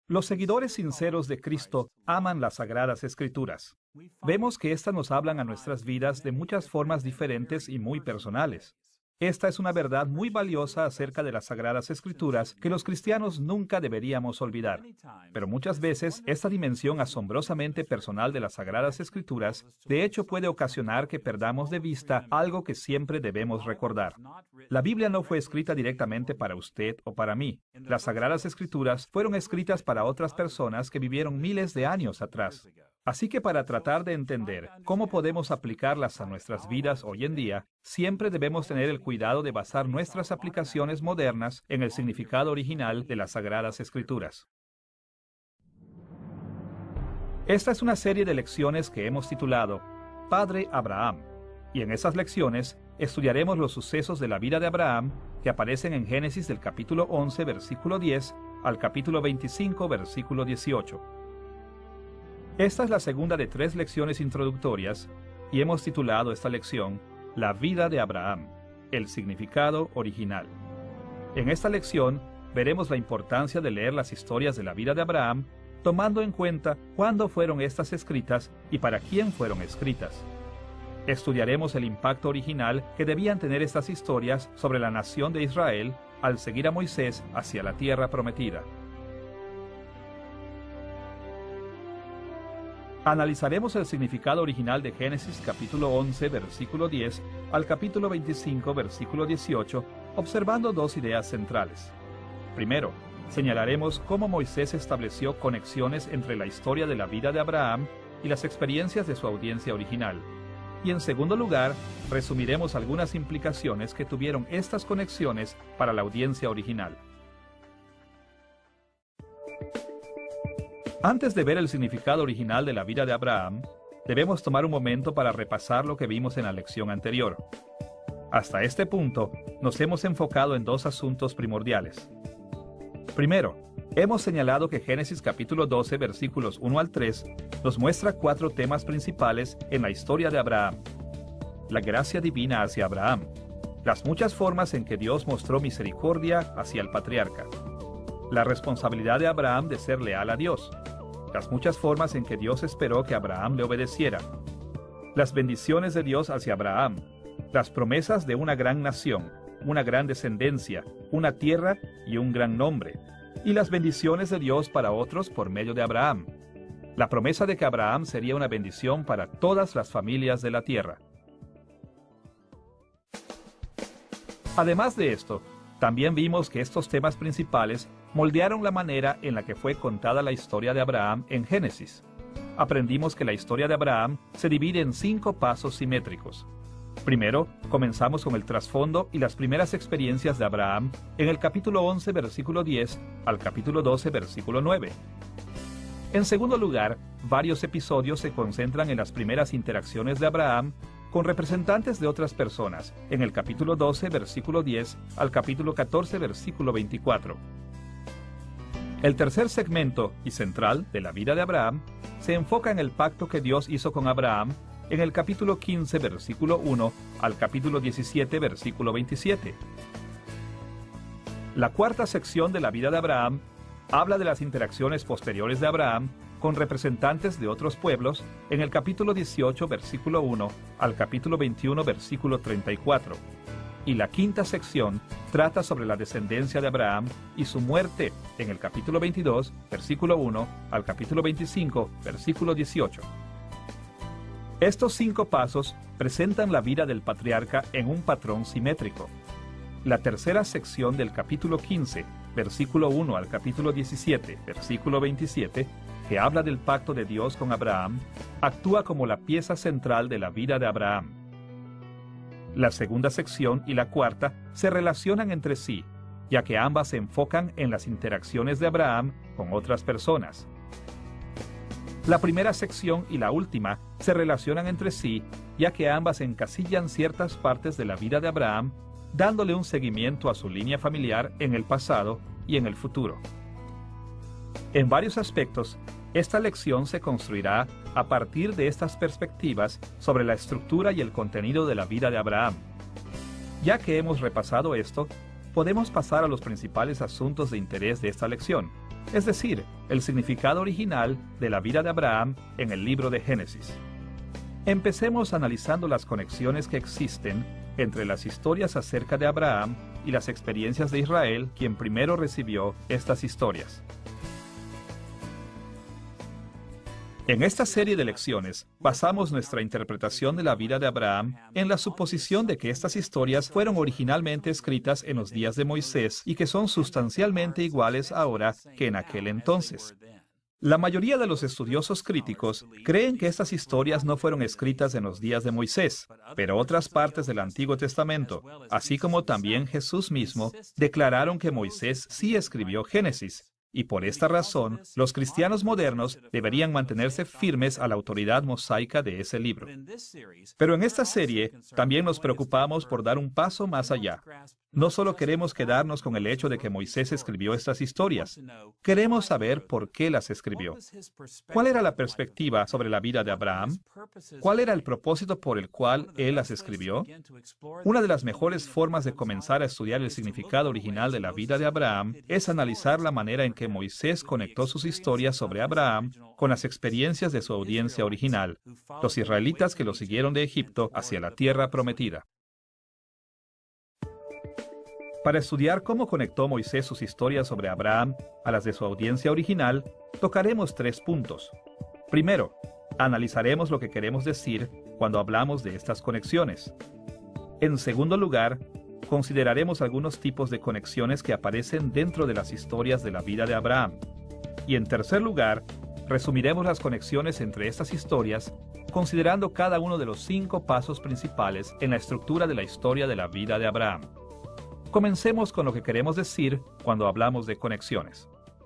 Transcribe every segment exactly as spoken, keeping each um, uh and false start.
Los seguidores sinceros de Cristo aman las Sagradas Escrituras. Vemos que éstas nos hablan a nuestras vidas de muchas formas diferentes y muy personales. Esta es una verdad muy valiosa acerca de las Sagradas Escrituras que los cristianos nunca deberíamos olvidar. Pero muchas veces, esta dimensión asombrosamente personal de las Sagradas Escrituras, de hecho puede ocasionar que perdamos de vista algo que siempre debemos recordar. La Biblia no fue escrita directamente para usted o para mí. Las Sagradas Escrituras fueron escritas para otras personas que vivieron miles de años atrás. Así que para tratar de entender cómo podemos aplicarlas a nuestras vidas hoy en día, siempre debemos tener el cuidado de basar nuestras aplicaciones modernas en el significado original de las Sagradas Escrituras. Esta es una serie de lecciones que hemos titulado Padre Abraham, y en esas lecciones estudiaremos los sucesos de la vida de Abraham que aparecen en Génesis del capítulo once, versículo diez, al capítulo veinticinco, versículo dieciocho. Esta es la segunda de tres lecciones introductorias y hemos titulado esta lección La vida de Abraham, el significado original. En esta lección veremos la importancia de leer las historias de la vida de Abraham, tomando en cuenta cuándo fueron estas escritas y para quién fueron escritas. Estudiaremos el impacto original que debían tener estas historias sobre la nación de Israel al seguir a Moisés hacia la tierra prometida. Analizaremos el significado original de Génesis capítulo once, versículo diez, al capítulo veinticinco, versículo dieciocho, observando dos ideas centrales. Primero, señalaremos cómo Moisés estableció conexiones entre la historia de la vida de Abraham y las experiencias de su audiencia original. Y en segundo lugar, resumiremos algunas implicaciones que tuvieron estas conexiones para la audiencia original. Antes de ver el significado original de la vida de Abraham, debemos tomar un momento para repasar lo que vimos en la lección anterior. Hasta este punto, nos hemos enfocado en dos asuntos primordiales. Primero, hemos señalado que Génesis capítulo doce, versículos uno al tres, nos muestra cuatro temas principales en la historia de Abraham. La gracia divina hacia Abraham, las muchas formas en que Dios mostró misericordia hacia el patriarca, la responsabilidad de Abraham de ser leal a Dios, las muchas formas en que Dios esperó que Abraham le obedeciera, las bendiciones de Dios hacia Abraham, las promesas de una gran nación, una gran descendencia, una tierra y un gran nombre, y las bendiciones de Dios para otros por medio de Abraham, la promesa de que Abraham sería una bendición para todas las familias de la tierra. Además de esto, también vimos que estos temas principales moldearon la manera en la que fue contada la historia de Abraham en Génesis. Aprendimos que la historia de Abraham se divide en cinco pasos simétricos. Primero, comenzamos con el trasfondo y las primeras experiencias de Abraham en el capítulo once, versículo diez, al capítulo doce, versículo nueve. En segundo lugar, varios episodios se concentran en las primeras interacciones de Abraham con representantes de otras personas, en el capítulo doce, versículo diez, al capítulo catorce, versículo veinticuatro. El tercer segmento y central de la vida de Abraham se enfoca en el pacto que Dios hizo con Abraham en el capítulo quince, versículo uno, al capítulo diecisiete, versículo veintisiete. La cuarta sección de la vida de Abraham habla de las interacciones posteriores de Abraham con representantes de otros pueblos en el capítulo dieciocho, versículo uno, al capítulo veintiuno, versículo treinta y cuatro. Y la quinta sección trata sobre la descendencia de Abraham y su muerte en el capítulo veintidós, versículo uno, al capítulo veinticinco, versículo dieciocho. Estos cinco pasos presentan la vida del patriarca en un patrón simétrico. La tercera sección del capítulo quince, versículo uno al capítulo diecisiete, versículo veintisiete, que habla del pacto de Dios con Abraham, actúa como la pieza central de la vida de Abraham. La segunda sección y la cuarta se relacionan entre sí, ya que ambas se enfocan en las interacciones de Abraham con otras personas. La primera sección y la última se relacionan entre sí, ya que ambas encasillan ciertas partes de la vida de Abraham, dándole un seguimiento a su línea familiar en el pasado y en el futuro. En varios aspectos, esta lección se construirá a partir de estas perspectivas sobre la estructura y el contenido de la vida de Abraham. Ya que hemos repasado esto, podemos pasar a los principales asuntos de interés de esta lección, es decir, el significado original de la vida de Abraham en el libro de Génesis. Empecemos analizando las conexiones que existen entre las historias acerca de Abraham y las experiencias de Israel, quien primero recibió estas historias. En esta serie de lecciones, basamos nuestra interpretación de la vida de Abraham en la suposición de que estas historias fueron originalmente escritas en los días de Moisés y que son sustancialmente iguales ahora que en aquel entonces. La mayoría de los estudiosos críticos creen que estas historias no fueron escritas en los días de Moisés, pero otras partes del Antiguo Testamento, así como también Jesús mismo, declararon que Moisés sí escribió Génesis. Y por esta razón, los cristianos modernos deberían mantenerse firmes a la autoridad mosaica de ese libro. Pero en esta serie también nos preocupamos por dar un paso más allá. No solo queremos quedarnos con el hecho de que Moisés escribió estas historias, queremos saber por qué las escribió. ¿Cuál era la perspectiva sobre la vida de Abraham? ¿Cuál era el propósito por el cual él las escribió? Una de las mejores formas de comenzar a estudiar el significado original de la vida de Abraham es analizar la manera en que Moisés conectó sus historias sobre Abraham con las experiencias de su audiencia original, los israelitas que lo siguieron de Egipto hacia la tierra prometida. Para estudiar cómo conectó Moisés sus historias sobre Abraham a las de su audiencia original, tocaremos tres puntos. Primero, analizaremos lo que queremos decir cuando hablamos de estas conexiones. En segundo lugar, consideraremos algunos tipos de conexiones que aparecen dentro de las historias de la vida de Abraham. Y en tercer lugar, resumiremos las conexiones entre estas historias, considerando cada uno de los cinco pasos principales en la estructura de la historia de la vida de Abraham. Comencemos con lo que queremos decir cuando hablamos de conexiones.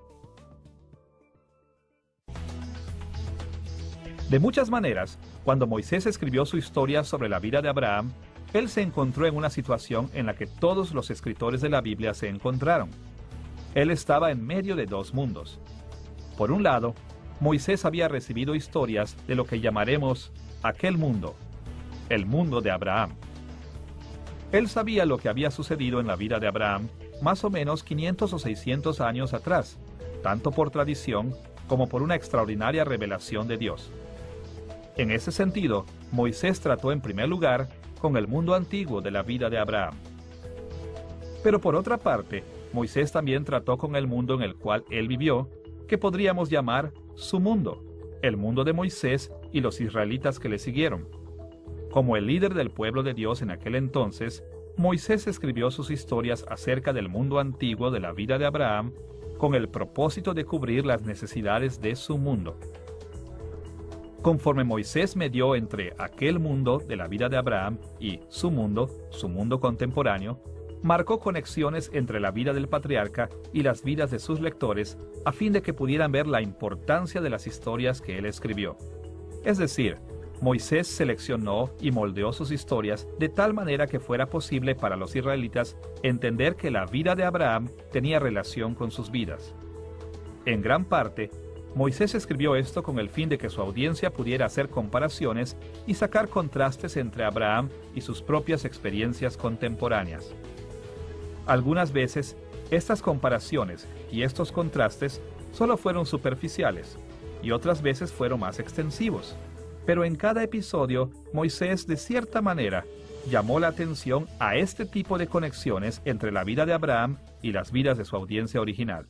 De muchas maneras, cuando Moisés escribió su historia sobre la vida de Abraham, él se encontró en una situación en la que todos los escritores de la Biblia se encontraron. Él estaba en medio de dos mundos. Por un lado, Moisés había recibido historias de lo que llamaremos aquel mundo, el mundo de Abraham. Él sabía lo que había sucedido en la vida de Abraham más o menos quinientos o seiscientos años atrás, tanto por tradición como por una extraordinaria revelación de Dios. En ese sentido, Moisés trató en primer lugar con el mundo antiguo de la vida de Abraham. Pero por otra parte, Moisés también trató con el mundo en el cual él vivió, que podríamos llamar su mundo, el mundo de Moisés y los israelitas que le siguieron. Como el líder del pueblo de Dios en aquel entonces, Moisés escribió sus historias acerca del mundo antiguo de la vida de Abraham con el propósito de cubrir las necesidades de su mundo. Conforme Moisés medió entre aquel mundo de la vida de Abraham y su mundo, su mundo contemporáneo, marcó conexiones entre la vida del patriarca y las vidas de sus lectores a fin de que pudieran ver la importancia de las historias que él escribió. Es decir, Moisés seleccionó y moldeó sus historias de tal manera que fuera posible para los israelitas entender que la vida de Abraham tenía relación con sus vidas. En gran parte, Moisés escribió esto con el fin de que su audiencia pudiera hacer comparaciones y sacar contrastes entre Abraham y sus propias experiencias contemporáneas. Algunas veces, estas comparaciones y estos contrastes solo fueron superficiales, y otras veces fueron más extensivos. Pero en cada episodio, Moisés, de cierta manera, llamó la atención a este tipo de conexiones entre la vida de Abraham y las vidas de su audiencia original.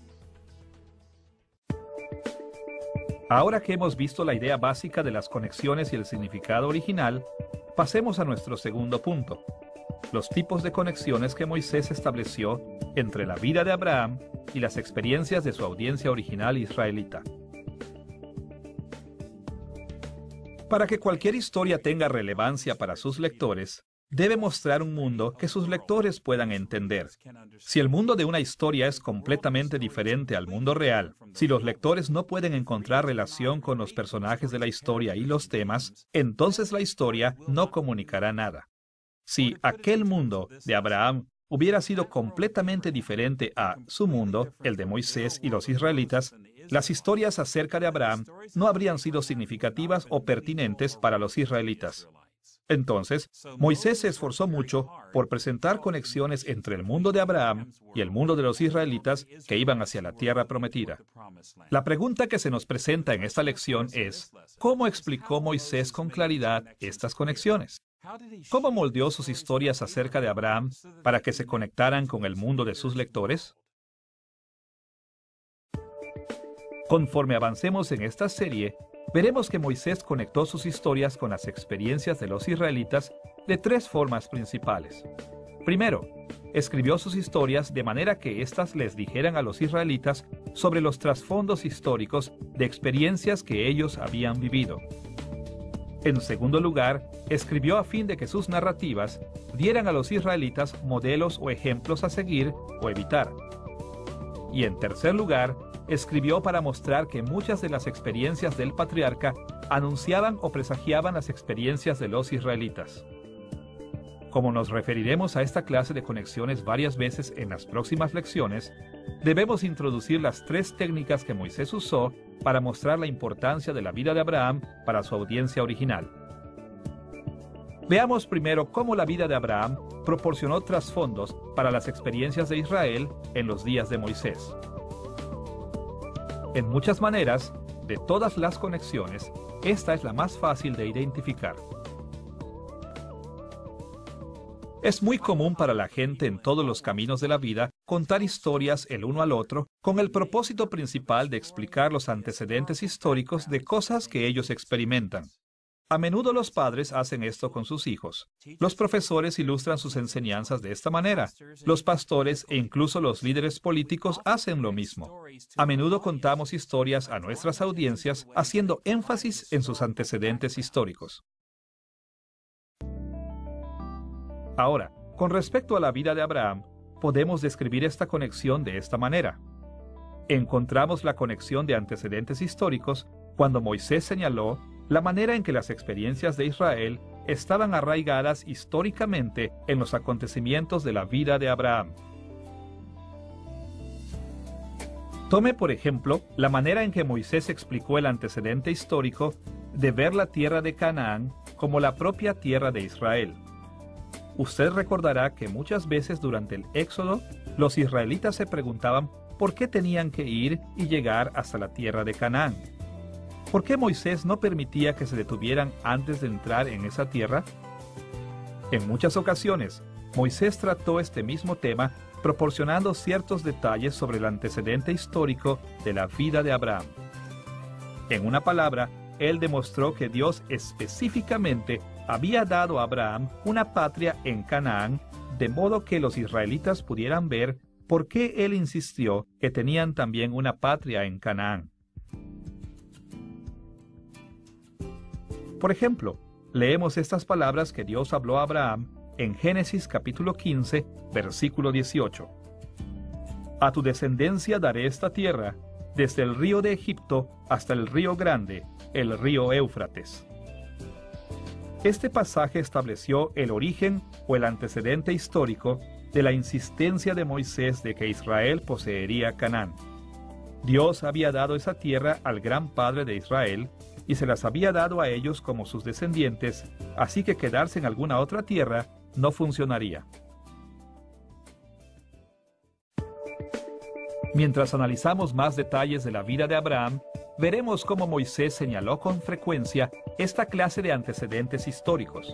Ahora que hemos visto la idea básica de las conexiones y el significado original, pasemos a nuestro segundo punto: los tipos de conexiones que Moisés estableció entre la vida de Abraham y las experiencias de su audiencia original israelita. Para que cualquier historia tenga relevancia para sus lectores, debe mostrar un mundo que sus lectores puedan entender. Si el mundo de una historia es completamente diferente al mundo real, si los lectores no pueden encontrar relación con los personajes de la historia y los temas, entonces la historia no comunicará nada. Si aquel mundo de Abraham hubiera sido completamente diferente a su mundo, el de Moisés y los israelitas, las historias acerca de Abraham no habrían sido significativas o pertinentes para los israelitas. Entonces, Moisés se esforzó mucho por presentar conexiones entre el mundo de Abraham y el mundo de los israelitas que iban hacia la tierra prometida. La pregunta que se nos presenta en esta lección es, ¿cómo explicó Moisés con claridad estas conexiones? ¿Cómo moldeó sus historias acerca de Abraham para que se conectaran con el mundo de sus lectores? Conforme avancemos en esta serie, veremos que Moisés conectó sus historias con las experiencias de los israelitas de tres formas principales. Primero, escribió sus historias de manera que éstas les dijeran a los israelitas sobre los trasfondos históricos de experiencias que ellos habían vivido. En segundo lugar, escribió a fin de que sus narrativas dieran a los israelitas modelos o ejemplos a seguir o evitar. Y en tercer lugar, escribió para mostrar que muchas de las experiencias del patriarca anunciaban o presagiaban las experiencias de los israelitas. Como nos referiremos a esta clase de conexiones varias veces en las próximas lecciones, debemos introducir las tres técnicas que Moisés usó para mostrar la importancia de la vida de Abraham para su audiencia original. Veamos primero cómo la vida de Abraham proporcionó trasfondos para las experiencias de Israel en los días de Moisés. En muchas maneras, de todas las conexiones, esta es la más fácil de identificar. Es muy común para la gente en todos los caminos de la vida contar historias el uno al otro con el propósito principal de explicar los antecedentes históricos de cosas que ellos experimentan. A menudo los padres hacen esto con sus hijos. Los profesores ilustran sus enseñanzas de esta manera. Los pastores e incluso los líderes políticos hacen lo mismo. A menudo contamos historias a nuestras audiencias haciendo énfasis en sus antecedentes históricos. Ahora, con respecto a la vida de Abraham, podemos describir esta conexión de esta manera. Encontramos la conexión de antecedentes históricos cuando Moisés señaló la manera en que las experiencias de Israel estaban arraigadas históricamente en los acontecimientos de la vida de Abraham. Tome, por ejemplo, la manera en que Moisés explicó el antecedente histórico de ver la tierra de Canaán como la propia tierra de Israel. Usted recordará que muchas veces durante el Éxodo, los israelitas se preguntaban por qué tenían que ir y llegar hasta la tierra de Canaán. ¿Por qué Moisés no permitía que se detuvieran antes de entrar en esa tierra? En muchas ocasiones, Moisés trató este mismo tema proporcionando ciertos detalles sobre el antecedente histórico de la vida de Abraham. En una palabra, él demostró que Dios específicamente había dado a Abraham una patria en Canaán, de modo que los israelitas pudieran ver por qué él insistió que tenían también una patria en Canaán. Por ejemplo, leemos estas palabras que Dios habló a Abraham en Génesis capítulo quince, versículo dieciocho. A tu descendencia daré esta tierra, desde el río de Egipto hasta el río grande, el río Éufrates. Este pasaje estableció el origen o el antecedente histórico de la insistencia de Moisés de que Israel poseería Canaán. Dios había dado esa tierra al gran padre de Israel, y se las había dado a ellos como sus descendientes, así que quedarse en alguna otra tierra no funcionaría. Mientras analizamos más detalles de la vida de Abraham, veremos cómo Moisés señaló con frecuencia esta clase de antecedentes históricos.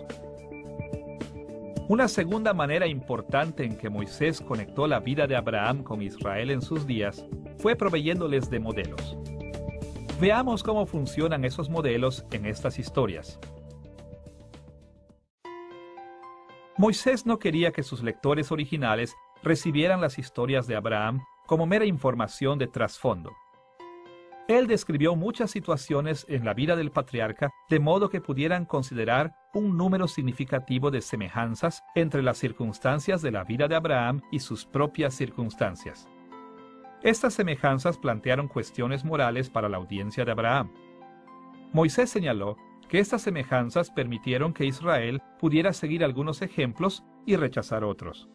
Una segunda manera importante en que Moisés conectó la vida de Abraham con Israel en sus días fue proveyéndoles de modelos. Veamos cómo funcionan esos modelos en estas historias. Moisés no quería que sus lectores originales recibieran las historias de Abraham como mera información de trasfondo. Él describió muchas situaciones en la vida del patriarca de modo que pudieran considerar un número significativo de semejanzas entre las circunstancias de la vida de Abraham y sus propias circunstancias. Estas semejanzas plantearon cuestiones morales para la audiencia de Abraham. Moisés señaló que estas semejanzas permitieron que Israel pudiera seguir algunos ejemplos y rechazar otros.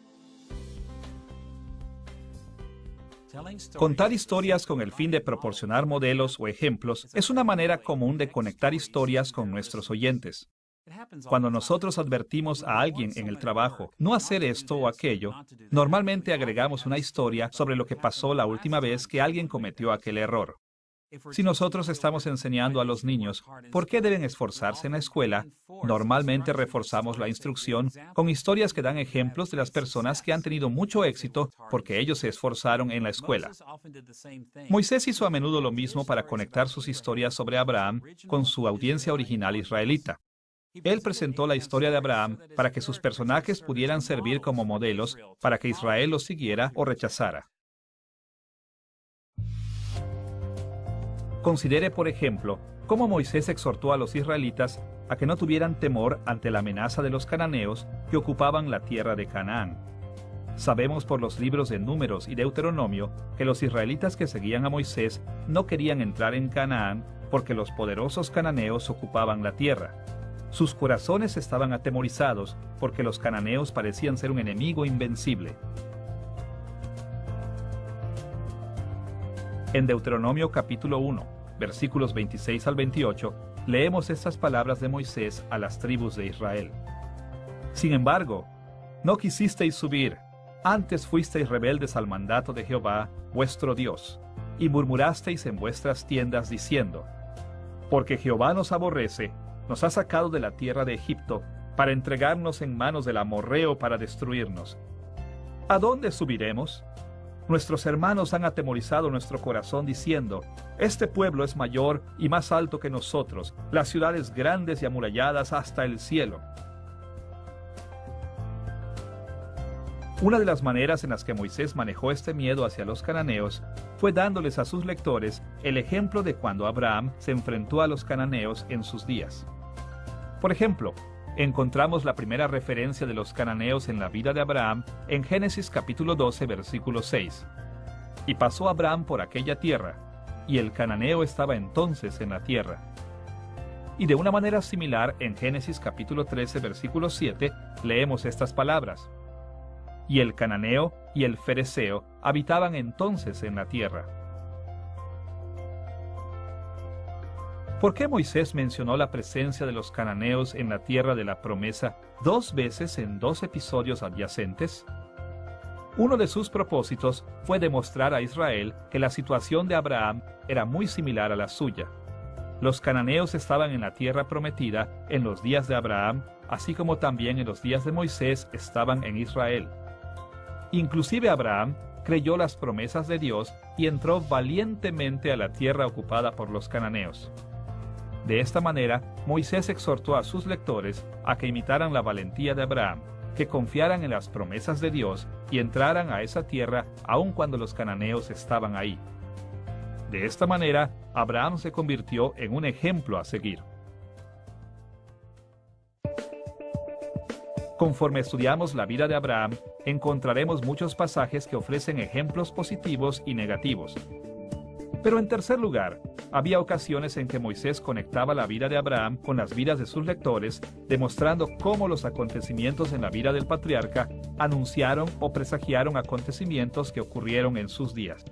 Contar historias con el fin de proporcionar modelos o ejemplos es una manera común de conectar historias con nuestros oyentes. Cuando nosotros advertimos a alguien en el trabajo no hacer esto o aquello, normalmente agregamos una historia sobre lo que pasó la última vez que alguien cometió aquel error. Si nosotros estamos enseñando a los niños por qué deben esforzarse en la escuela, normalmente reforzamos la instrucción con historias que dan ejemplos de las personas que han tenido mucho éxito porque ellos se esforzaron en la escuela. Moisés hizo a menudo lo mismo para conectar sus historias sobre Abraham con su audiencia original israelita. Él presentó la historia de Abraham para que sus personajes pudieran servir como modelos para que Israel los siguiera o rechazara. Considere, por ejemplo, cómo Moisés exhortó a los israelitas a que no tuvieran temor ante la amenaza de los cananeos que ocupaban la tierra de Canaán. Sabemos por los libros de Números y Deuteronomio que los israelitas que seguían a Moisés no querían entrar en Canaán porque los poderosos cananeos ocupaban la tierra. Sus corazones estaban atemorizados porque los cananeos parecían ser un enemigo invencible. En Deuteronomio capítulo uno, versículos veintiséis al veintiocho, leemos estas palabras de Moisés a las tribus de Israel. Sin embargo, no quisisteis subir, antes fuisteis rebeldes al mandato de Jehová, vuestro Dios, y murmurasteis en vuestras tiendas diciendo, porque Jehová nos aborrece, nos ha sacado de la tierra de Egipto, para entregarnos en manos del amorreo para destruirnos. ¿A dónde subiremos? Nuestros hermanos han atemorizado nuestro corazón diciendo, este pueblo es mayor y más alto que nosotros, las ciudades grandes y amuralladas hasta el cielo. Una de las maneras en las que Moisés manejó este miedo hacia los cananeos fue dándoles a sus lectores el ejemplo de cuando Abraham se enfrentó a los cananeos en sus días. Por ejemplo, encontramos la primera referencia de los cananeos en la vida de Abraham en Génesis capítulo doce, versículo seis. Y pasó Abraham por aquella tierra, y el cananeo estaba entonces en la tierra. Y de una manera similar, en Génesis capítulo trece, versículo siete, leemos estas palabras. Y el cananeo y el fereceo habitaban entonces en la tierra. ¿Por qué Moisés mencionó la presencia de los cananeos en la tierra de la promesa dos veces en dos episodios adyacentes? Uno de sus propósitos fue demostrar a Israel que la situación de Abraham era muy similar a la suya. Los cananeos estaban en la tierra prometida en los días de Abraham, así como también en los días de Moisés estaban en Israel. Inclusive Abraham creyó las promesas de Dios y entró valientemente a la tierra ocupada por los cananeos. De esta manera, Moisés exhortó a sus lectores a que imitaran la valentía de Abraham, que confiaran en las promesas de Dios y entraran a esa tierra aun cuando los cananeos estaban ahí. De esta manera, Abraham se convirtió en un ejemplo a seguir. Conforme estudiamos la vida de Abraham, encontraremos muchos pasajes que ofrecen ejemplos positivos y negativos. Pero en tercer lugar, había ocasiones en que Moisés conectaba la vida de Abraham con las vidas de sus lectores, demostrando cómo los acontecimientos en la vida del patriarca anunciaron o presagiaron acontecimientos que ocurrieron en sus días.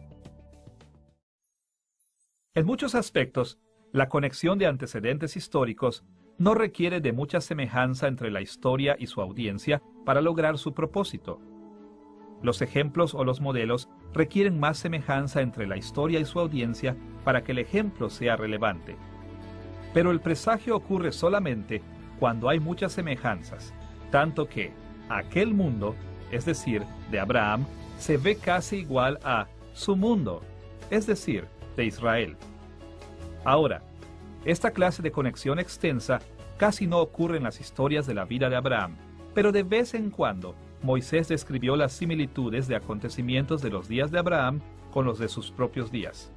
En muchos aspectos, la conexión de antecedentes históricos no requiere de mucha semejanza entre la historia y su audiencia para lograr su propósito. Los ejemplos o los modelos requieren más semejanza entre la historia y su audiencia para que el ejemplo sea relevante. Pero el presagio ocurre solamente cuando hay muchas semejanzas, tanto que aquel mundo, es decir, de Abraham, se ve casi igual a su mundo, es decir, de Israel. Ahora, esta clase de conexión extensa casi no ocurre en las historias de la vida de Abraham, pero de vez en cuando Moisés describió las similitudes de acontecimientos de los días de Abraham con los de sus propios días.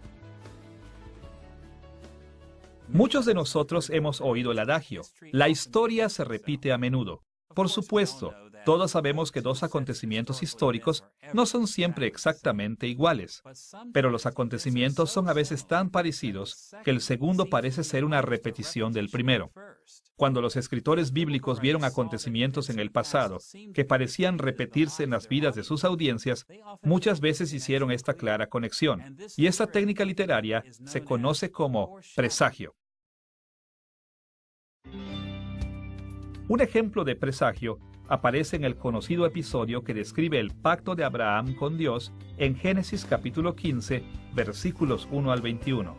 Muchos de nosotros hemos oído el adagio, la historia se repite a menudo. Por supuesto, todos sabemos que dos acontecimientos históricos no son siempre exactamente iguales, pero los acontecimientos son a veces tan parecidos que el segundo parece ser una repetición del primero. Cuando los escritores bíblicos vieron acontecimientos en el pasado que parecían repetirse en las vidas de sus audiencias, muchas veces hicieron esta clara conexión, y esta técnica literaria se conoce como presagio. Un ejemplo de presagio aparece en el conocido episodio que describe el pacto de Abraham con Dios en Génesis capítulo quince, versículos uno al veintiuno.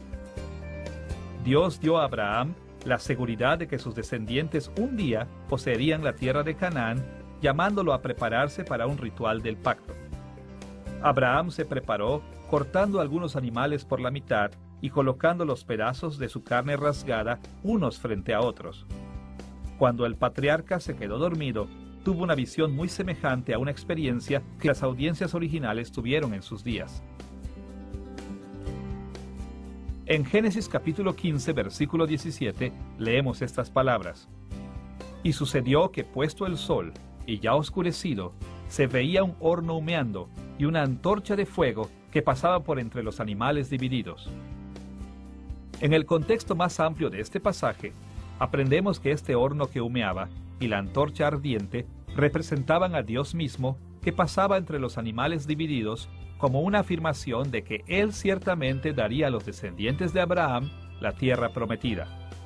Dios dio a Abraham la seguridad de que sus descendientes un día poseerían la tierra de Canaán, llamándolo a prepararse para un ritual del pacto. Abraham se preparó cortando algunos animales por la mitad y colocando los pedazos de su carne rasgada unos frente a otros. Cuando el patriarca se quedó dormido, tuvo una visión muy semejante a una experiencia que las audiencias originales tuvieron en sus días. En Génesis capítulo quince, versículo diecisiete, leemos estas palabras. Y sucedió que puesto el sol, y ya oscurecido, se veía un horno humeando y una antorcha de fuego que pasaba por entre los animales divididos. En el contexto más amplio de este pasaje, aprendemos que este horno que humeaba y la antorcha ardiente representaban a Dios mismo que pasaba entre los animales divididos como una afirmación de que Él ciertamente daría a los descendientes de Abraham la tierra prometida.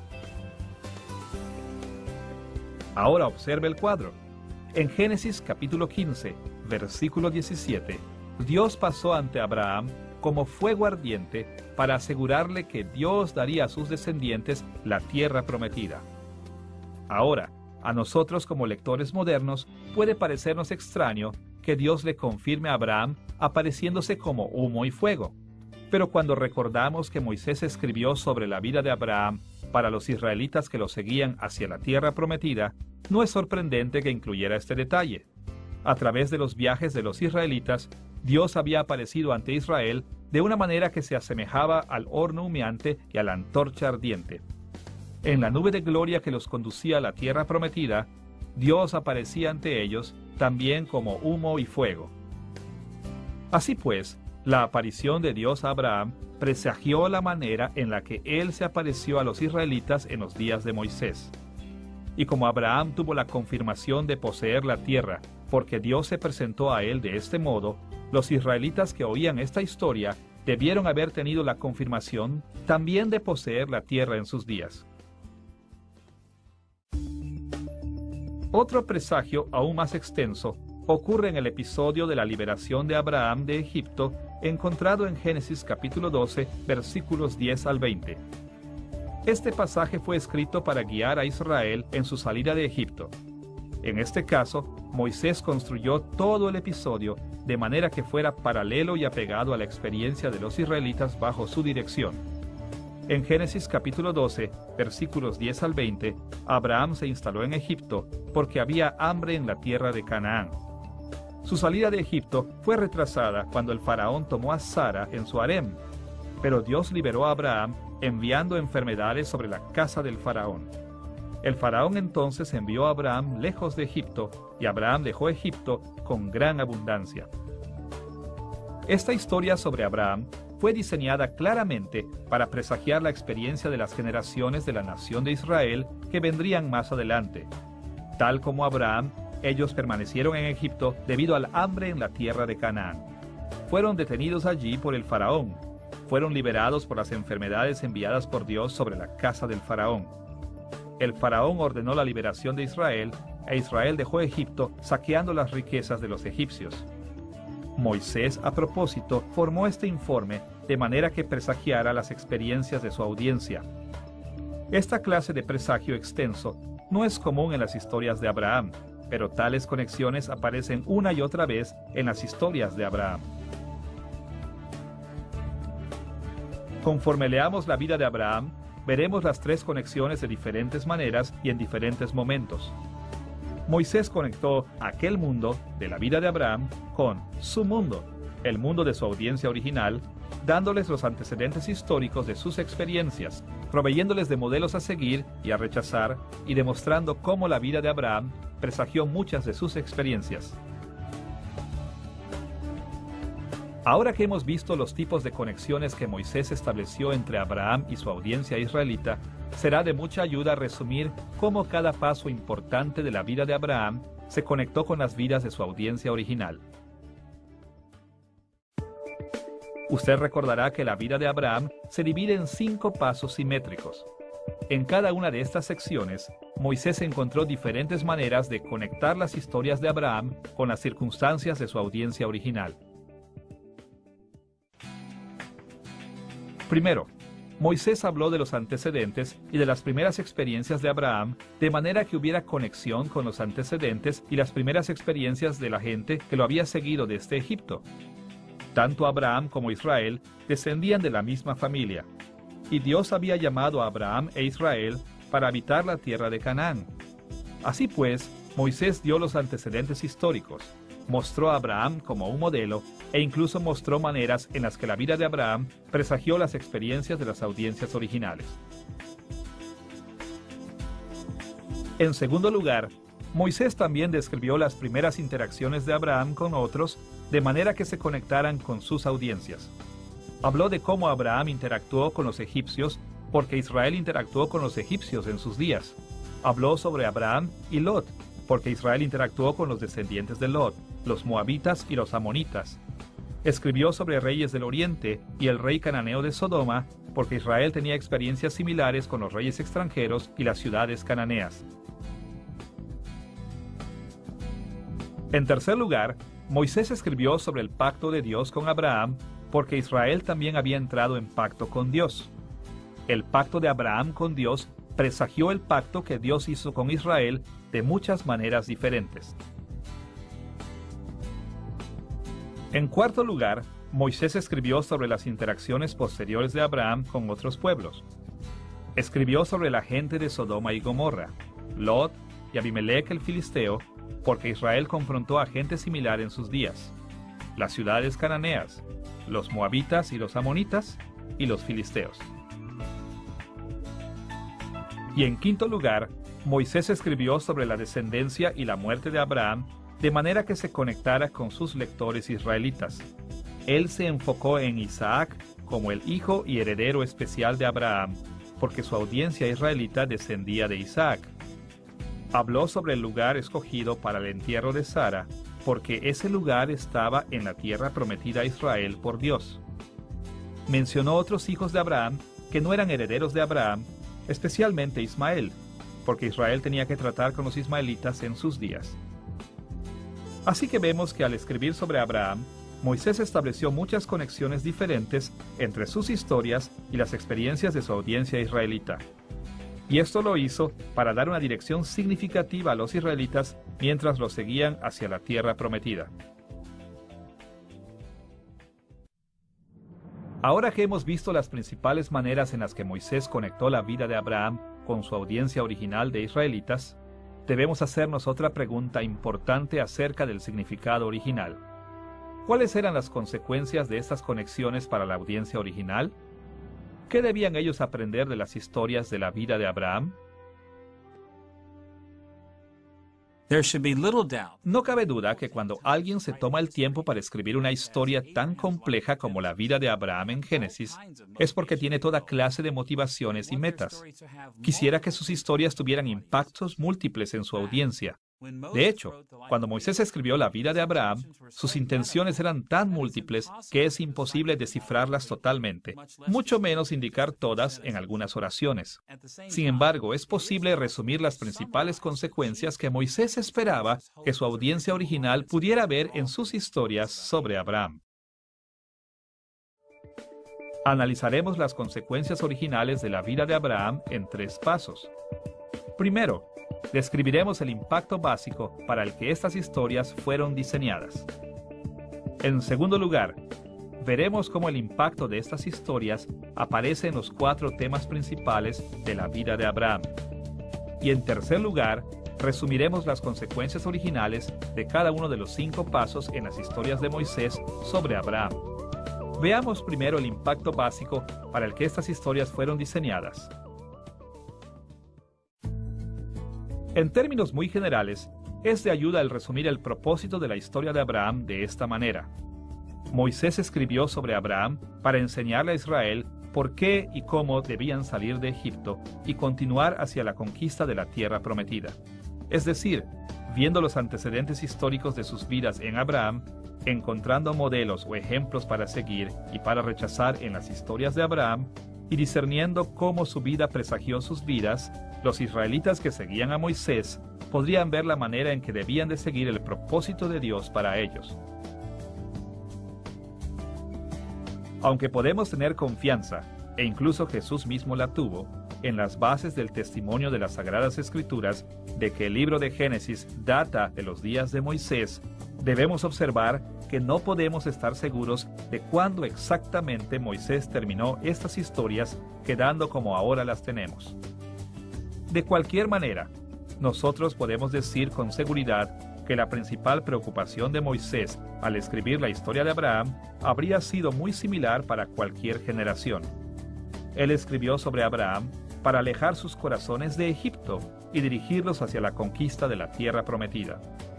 Ahora observe el cuadro. En Génesis capítulo quince, versículo diecisiete, Dios pasó ante Abraham como fuego ardiente para asegurarle que Dios daría a sus descendientes la tierra prometida. Ahora, a nosotros como lectores modernos puede parecernos extraño que Dios le confirme a Abraham apareciéndose como humo y fuego. Pero cuando recordamos que Moisés escribió sobre la vida de Abraham para los israelitas que lo seguían hacia la tierra prometida, no es sorprendente que incluyera este detalle. A través de los viajes de los israelitas, Dios había aparecido ante Israel de una manera que se asemejaba al horno humeante y a la antorcha ardiente. En la nube de gloria que los conducía a la tierra prometida, Dios aparecía ante ellos también como humo y fuego. Así pues, la aparición de Dios a Abraham presagió la manera en la que Él se apareció a los israelitas en los días de Moisés. Y como Abraham tuvo la confirmación de poseer la tierra, porque Dios se presentó a él de este modo, los israelitas que oían esta historia debieron haber tenido la confirmación también de poseer la tierra en sus días. Otro presagio aún más extenso ocurre en el episodio de la liberación de Abraham de Egipto, encontrado en Génesis capítulo doce, versículos diez al veinte. Este pasaje fue escrito para guiar a Israel en su salida de Egipto. En este caso, Moisés construyó todo el episodio de manera que fuera paralelo y apegado a la experiencia de los israelitas bajo su dirección. En Génesis capítulo doce, versículos diez al veinte, Abraham se instaló en Egipto porque había hambre en la tierra de Canaán. Su salida de Egipto fue retrasada cuando el faraón tomó a Sara en su harem, pero Dios liberó a Abraham enviando enfermedades sobre la casa del faraón. El faraón entonces envió a Abraham lejos de Egipto, y Abraham dejó Egipto con gran abundancia. Esta historia sobre Abraham fue diseñada claramente para presagiar la experiencia de las generaciones de la nación de Israel que vendrían más adelante. Tal como Abraham, ellos permanecieron en Egipto debido al hambre en la tierra de Canaán. Fueron detenidos allí por el faraón. Fueron liberados por las enfermedades enviadas por Dios sobre la casa del faraón. El faraón ordenó la liberación de Israel, e Israel dejó Egipto saqueando las riquezas de los egipcios. Moisés, a propósito, formó este informe de manera que presagiara las experiencias de su audiencia. Esta clase de presagio extenso no es común en las historias de Abraham, pero tales conexiones aparecen una y otra vez en las historias de Abraham. Conforme leamos la vida de Abraham, veremos las tres conexiones de diferentes maneras y en diferentes momentos. Moisés conectó aquel mundo de la vida de Abraham con su mundo, el mundo de su audiencia original, dándoles los antecedentes históricos de sus experiencias, proveyéndoles de modelos a seguir y a rechazar, y demostrando cómo la vida de Abraham presagió muchas de sus experiencias. Ahora que hemos visto los tipos de conexiones que Moisés estableció entre Abraham y su audiencia israelita, será de mucha ayuda resumir cómo cada paso importante de la vida de Abraham se conectó con las vidas de su audiencia original. Usted recordará que la vida de Abraham se divide en cinco pasos simétricos. En cada una de estas secciones, Moisés encontró diferentes maneras de conectar las historias de Abraham con las circunstancias de su audiencia original. Primero, Moisés habló de los antecedentes y de las primeras experiencias de Abraham, de manera que hubiera conexión con los antecedentes y las primeras experiencias de la gente que lo había seguido desde Egipto. Tanto Abraham como Israel descendían de la misma familia, y Dios había llamado a Abraham e Israel para habitar la tierra de Canaán. Así pues, Moisés dio los antecedentes históricos, mostró a Abraham como un modelo e incluso mostró maneras en las que la vida de Abraham presagió las experiencias de las audiencias originales. En segundo lugar, Moisés también describió las primeras interacciones de Abraham con otros de manera que se conectaran con sus audiencias. Habló de cómo Abraham interactuó con los egipcios porque Israel interactuó con los egipcios en sus días. Habló sobre Abraham y Lot, porque Israel interactuó con los descendientes de Lot, los moabitas y los amonitas. Escribió sobre reyes del oriente y el rey cananeo de Sodoma, porque Israel tenía experiencias similares con los reyes extranjeros y las ciudades cananeas. En tercer lugar, Moisés escribió sobre el pacto de Dios con Abraham, porque Israel también había entrado en pacto con Dios. El pacto de Abraham con Dios presagió el pacto que Dios hizo con Israel de muchas maneras diferentes. En cuarto lugar, Moisés escribió sobre las interacciones posteriores de Abraham con otros pueblos. Escribió sobre la gente de Sodoma y Gomorra, Lot y Abimelech el filisteo, porque Israel confrontó a gente similar en sus días, las ciudades cananeas, los moabitas y los amonitas, y los filisteos. Y en quinto lugar, Moisés escribió sobre la descendencia y la muerte de Abraham, de manera que se conectara con sus lectores israelitas. Él se enfocó en Isaac como el hijo y heredero especial de Abraham, porque su audiencia israelita descendía de Isaac. Habló sobre el lugar escogido para el entierro de Sara, porque ese lugar estaba en la tierra prometida a Israel por Dios. Mencionó otros hijos de Abraham que no eran herederos de Abraham, especialmente Ismael, porque Israel tenía que tratar con los ismaelitas en sus días. Así que vemos que al escribir sobre Abraham, Moisés estableció muchas conexiones diferentes entre sus historias y las experiencias de su audiencia israelita. Y esto lo hizo para dar una dirección significativa a los israelitas mientras los seguían hacia la tierra prometida. Ahora que hemos visto las principales maneras en las que Moisés conectó la vida de Abraham con su audiencia original de israelitas, debemos hacernos otra pregunta importante acerca del significado original. ¿Cuáles eran las consecuencias de estas conexiones para la audiencia original? ¿Qué debían ellos aprender de las historias de la vida de Abraham? No cabe duda que cuando alguien se toma el tiempo para escribir una historia tan compleja como la vida de Abraham en Génesis, es porque tiene toda clase de motivaciones y metas. Quisiera que sus historias tuvieran impactos múltiples en su audiencia. De hecho, cuando Moisés escribió la vida de Abraham, sus intenciones eran tan múltiples que es imposible descifrarlas totalmente, mucho menos indicar todas en algunas oraciones. Sin embargo, es posible resumir las principales consecuencias que Moisés esperaba que su audiencia original pudiera ver en sus historias sobre Abraham. Analizaremos las consecuencias originales de la vida de Abraham en tres pasos. Primero, describiremos el impacto básico para el que estas historias fueron diseñadas. En segundo lugar, veremos cómo el impacto de estas historias aparece en los cuatro temas principales de la vida de Abraham. Y en tercer lugar, resumiremos las consecuencias originales de cada uno de los cinco pasos en las historias de Moisés sobre Abraham. Veamos primero el impacto básico para el que estas historias fueron diseñadas. En términos muy generales, es de ayuda el resumir el propósito de la historia de Abraham de esta manera. Moisés escribió sobre Abraham para enseñarle a Israel por qué y cómo debían salir de Egipto y continuar hacia la conquista de la tierra prometida. Es decir, viendo los antecedentes históricos de sus vidas en Abraham, encontrando modelos o ejemplos para seguir y para rechazar en las historias de Abraham, y discerniendo cómo su vida presagió sus vidas, los israelitas que seguían a Moisés podrían ver la manera en que debían de seguir el propósito de Dios para ellos. Aunque podemos tener confianza, e incluso Jesús mismo la tuvo, en las bases del testimonio de las Sagradas Escrituras de que el libro de Génesis data de los días de Moisés, debemos observar que no podemos estar seguros de cuándo exactamente Moisés terminó estas historias, quedando como ahora las tenemos. De cualquier manera, nosotros podemos decir con seguridad que la principal preocupación de Moisés al escribir la historia de Abraham habría sido muy similar para cualquier generación. Él escribió sobre Abraham para alejar sus corazones de Egipto y dirigirlos hacia la conquista de la tierra prometida.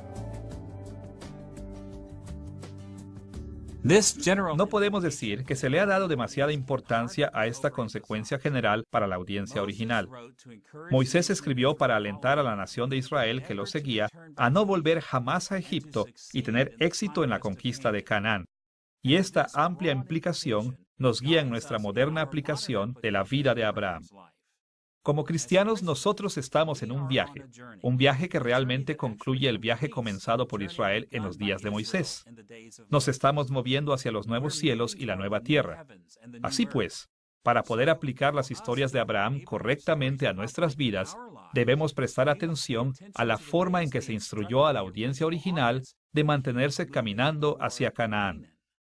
No podemos decir que se le ha dado demasiada importancia a esta consecuencia general para la audiencia original. Moisés escribió para alentar a la nación de Israel que lo seguía a no volver jamás a Egipto y tener éxito en la conquista de Canaán. Y esta amplia implicación nos guía en nuestra moderna aplicación de la vida de Abraham. Como cristianos, nosotros estamos en un viaje, un viaje que realmente concluye el viaje comenzado por Israel en los días de Moisés. Nos estamos moviendo hacia los nuevos cielos y la nueva tierra. Así pues, para poder aplicar las historias de Abraham correctamente a nuestras vidas, debemos prestar atención a la forma en que se instruyó a la audiencia original de mantenerse caminando hacia Canaán.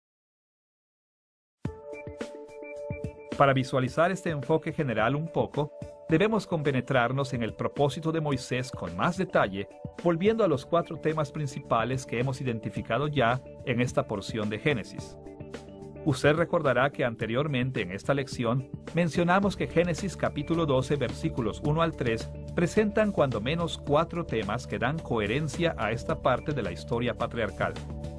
Para visualizar este enfoque general un poco, debemos compenetrarnos en el propósito de Moisés con más detalle, volviendo a los cuatro temas principales que hemos identificado ya en esta porción de Génesis. Usted recordará que anteriormente en esta lección mencionamos que Génesis capítulo doce versículos uno al tres presentan cuando menos cuatro temas que dan coherencia a esta parte de la historia patriarcal.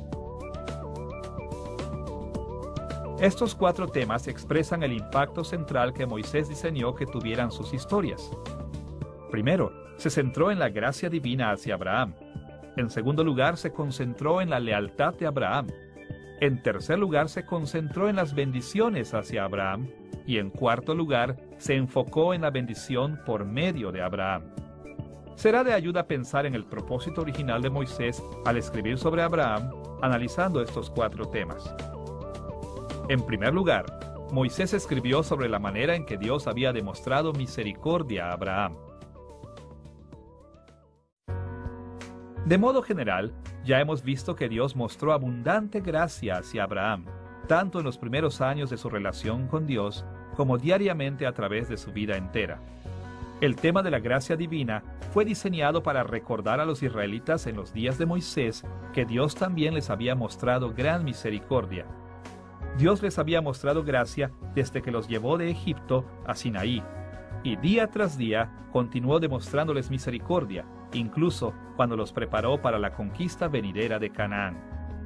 Estos cuatro temas expresan el impacto central que Moisés diseñó que tuvieran sus historias. Primero, se centró en la gracia divina hacia Abraham. En segundo lugar, se concentró en la lealtad de Abraham. En tercer lugar, se concentró en las bendiciones hacia Abraham. Y en cuarto lugar, se enfocó en la bendición por medio de Abraham. Será de ayuda pensar en el propósito original de Moisés al escribir sobre Abraham, analizando estos cuatro temas. En primer lugar, Moisés escribió sobre la manera en que Dios había demostrado misericordia a Abraham. De modo general, ya hemos visto que Dios mostró abundante gracia hacia Abraham, tanto en los primeros años de su relación con Dios, como diariamente a través de su vida entera. El tema de la gracia divina fue diseñado para recordar a los israelitas en los días de Moisés que Dios también les había mostrado gran misericordia. Dios les había mostrado gracia desde que los llevó de Egipto a Sinaí, y día tras día continuó demostrándoles misericordia, incluso cuando los preparó para la conquista venidera de Canaán.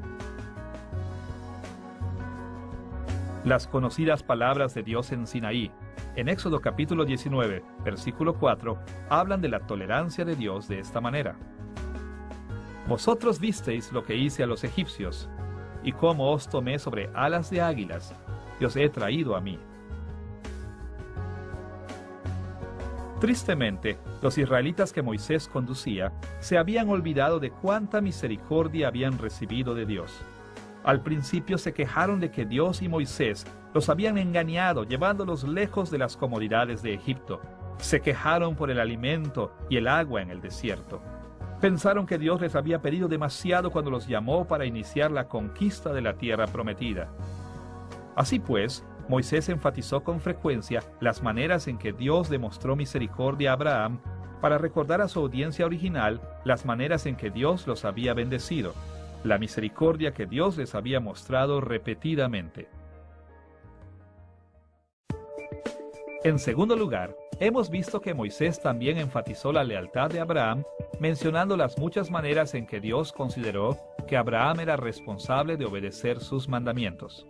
Las conocidas palabras de Dios en Sinaí, en Éxodo capítulo diecinueve, versículo cuatro, hablan de la tolerancia de Dios de esta manera. Vosotros visteis lo que hice a los egipcios, y cómo os tomé sobre alas de águilas, y os he traído a mí. Tristemente, los israelitas que Moisés conducía se habían olvidado de cuánta misericordia habían recibido de Dios. Al principio se quejaron de que Dios y Moisés los habían engañado, llevándolos lejos de las comodidades de Egipto. Se quejaron por el alimento y el agua en el desierto. Pensaron que Dios les había pedido demasiado cuando los llamó para iniciar la conquista de la tierra prometida. Así pues, Moisés enfatizó con frecuencia las maneras en que Dios demostró misericordia a Abraham para recordar a su audiencia original las maneras en que Dios los había bendecido, la misericordia que Dios les había mostrado repetidamente. En segundo lugar, hemos visto que Moisés también enfatizó la lealtad de Abraham, mencionando las muchas maneras en que Dios consideró que Abraham era responsable de obedecer sus mandamientos.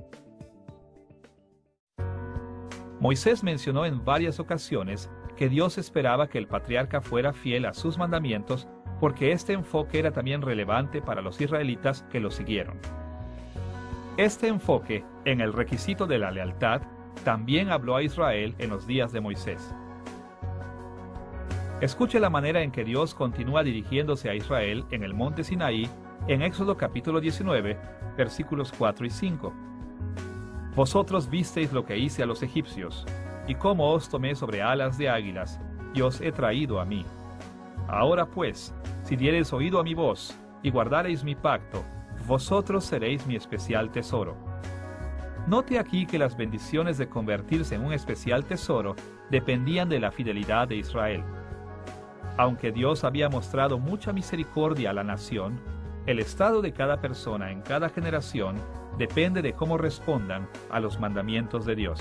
Moisés mencionó en varias ocasiones que Dios esperaba que el patriarca fuera fiel a sus mandamientos porque este enfoque era también relevante para los israelitas que lo siguieron. Este enfoque en el requisito de la lealtad también habló a Israel en los días de Moisés. Escuche la manera en que Dios continúa dirigiéndose a Israel en el monte Sinaí en Éxodo capítulo diecinueve, versículos cuatro y cinco. Vosotros visteis lo que hice a los egipcios, y cómo os tomé sobre alas de águilas, y os he traído a mí. Ahora pues, si diereis oído a mi voz, y guardareis mi pacto, vosotros seréis mi especial tesoro. Note aquí que las bendiciones de convertirse en un especial tesoro dependían de la fidelidad de Israel. Aunque Dios había mostrado mucha misericordia a la nación, el estado de cada persona en cada generación depende de cómo respondan a los mandamientos de Dios.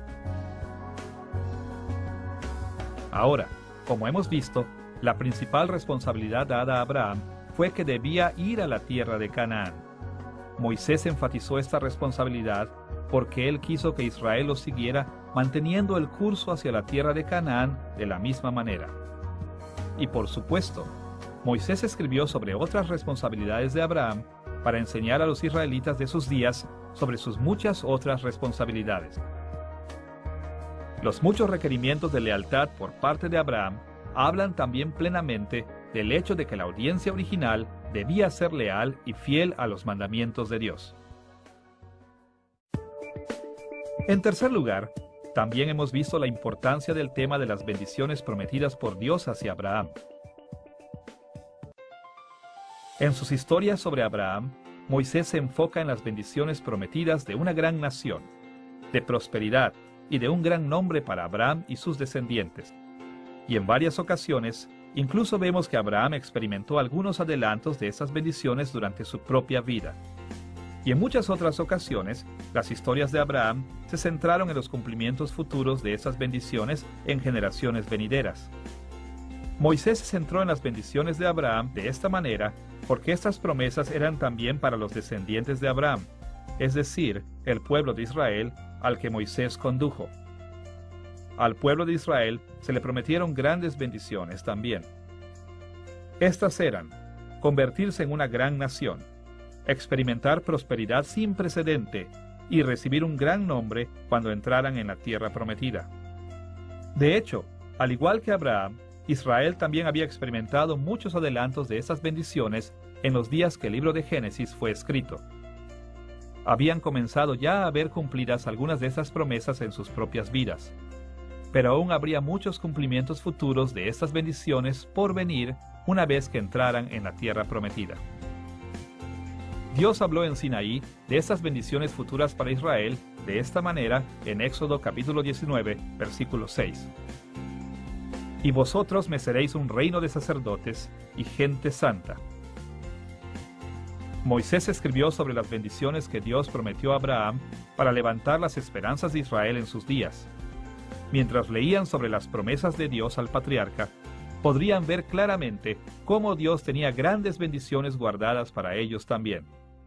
Ahora, como hemos visto, la principal responsabilidad dada a Abraham fue que debía ir a la tierra de Canaán. Moisés enfatizó esta responsabilidad porque él quiso que Israel lo siguiera manteniendo el curso hacia la tierra de Canaán de la misma manera. Y por supuesto, Moisés escribió sobre otras responsabilidades de Abraham para enseñar a los israelitas de sus días sobre sus muchas otras responsabilidades. Los muchos requerimientos de lealtad por parte de Abraham hablan también plenamente del hecho de que la audiencia original debía ser leal y fiel a los mandamientos de Dios. En tercer lugar, también hemos visto la importancia del tema de las bendiciones prometidas por Dios hacia Abraham. En sus historias sobre Abraham, Moisés se enfoca en las bendiciones prometidas de una gran nación, de prosperidad y de un gran nombre para Abraham y sus descendientes. Y en varias ocasiones, incluso vemos que Abraham experimentó algunos adelantos de esas bendiciones durante su propia vida. Y en muchas otras ocasiones, las historias de Abraham se centraron en los cumplimientos futuros de esas bendiciones en generaciones venideras. Moisés se centró en las bendiciones de Abraham de esta manera porque estas promesas eran también para los descendientes de Abraham, es decir, el pueblo de Israel al que Moisés condujo. Al pueblo de Israel se le prometieron grandes bendiciones también. Estas eran: convertirse en una gran nación, experimentar prosperidad sin precedente y recibir un gran nombre cuando entraran en la tierra prometida. De hecho, al igual que Abraham, Israel también había experimentado muchos adelantos de esas bendiciones en los días que el libro de Génesis fue escrito. Habían comenzado ya a ver cumplidas algunas de esas promesas en sus propias vidas, pero aún habría muchos cumplimientos futuros de estas bendiciones por venir una vez que entraran en la tierra prometida. Dios habló en Sinaí de esas bendiciones futuras para Israel de esta manera en Éxodo capítulo diecinueve, versículo seis. Y vosotros me seréis un reino de sacerdotes y gente santa. Moisés escribió sobre las bendiciones que Dios prometió a Abraham para levantar las esperanzas de Israel en sus días. Mientras leían sobre las promesas de Dios al patriarca, podrían ver claramente cómo Dios tenía grandes bendiciones guardadas para ellos también.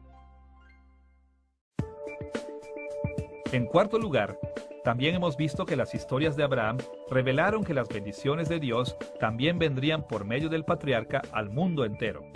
En cuarto lugar, también hemos visto que las historias de Abraham revelaron que las bendiciones de Dios también vendrían por medio del patriarca al mundo entero.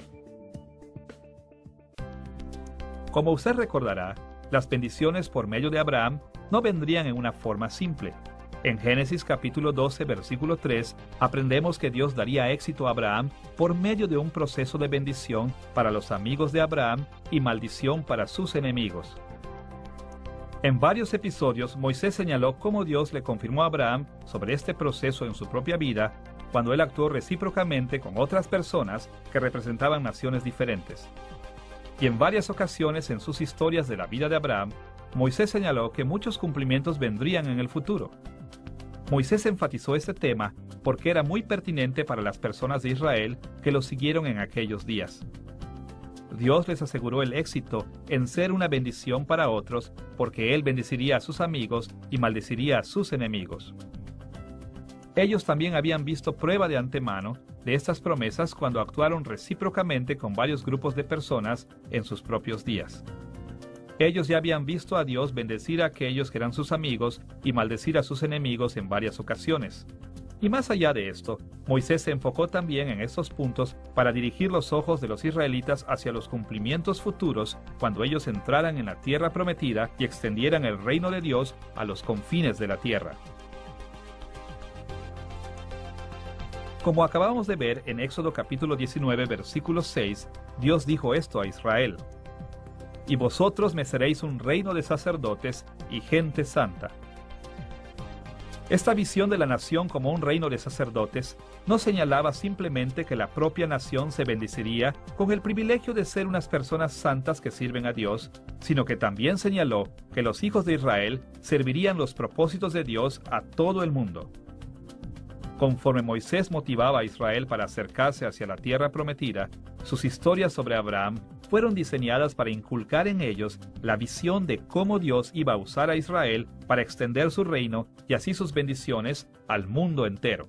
Como usted recordará, las bendiciones por medio de Abraham no vendrían en una forma simple. En Génesis capítulo doce, versículo tres, aprendemos que Dios daría éxito a Abraham por medio de un proceso de bendición para los amigos de Abraham y maldición para sus enemigos. En varios episodios, Moisés señaló cómo Dios le confirmó a Abraham sobre este proceso en su propia vida, cuando él actuó recíprocamente con otras personas que representaban naciones diferentes. Y en varias ocasiones en sus historias de la vida de Abraham, Moisés señaló que muchos cumplimientos vendrían en el futuro. Moisés enfatizó este tema porque era muy pertinente para las personas de Israel que lo siguieron en aquellos días. Dios les aseguró el éxito en ser una bendición para otros porque Él bendeciría a sus amigos y maldeciría a sus enemigos. Ellos también habían visto prueba de antemano de estas promesas cuando actuaron recíprocamente con varios grupos de personas en sus propios días. Ellos ya habían visto a Dios bendecir a aquellos que eran sus amigos y maldecir a sus enemigos en varias ocasiones. Y más allá de esto, Moisés se enfocó también en estos puntos para dirigir los ojos de los israelitas hacia los cumplimientos futuros cuando ellos entraran en la tierra prometida y extendieran el reino de Dios a los confines de la tierra. Como acabamos de ver en Éxodo capítulo diecinueve, versículo seis, Dios dijo esto a Israel: «Y vosotros me seréis un reino de sacerdotes y gente santa». Esta visión de la nación como un reino de sacerdotes no señalaba simplemente que la propia nación se bendeciría con el privilegio de ser unas personas santas que sirven a Dios, sino que también señaló que los hijos de Israel servirían los propósitos de Dios a todo el mundo. Conforme Moisés motivaba a Israel para acercarse hacia la tierra prometida, sus historias sobre Abraham fueron diseñadas para inculcar en ellos la visión de cómo Dios iba a usar a Israel para extender su reino y así sus bendiciones al mundo entero.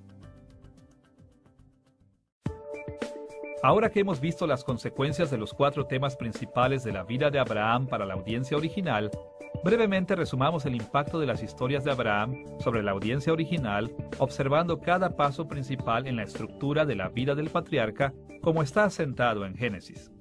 Ahora que hemos visto las consecuencias de los cuatro temas principales de la vida de Abraham para la audiencia original, brevemente resumamos el impacto de las historias de Abraham sobre la audiencia original, observando cada paso principal en la estructura de la vida del patriarca, como está asentado en Génesis.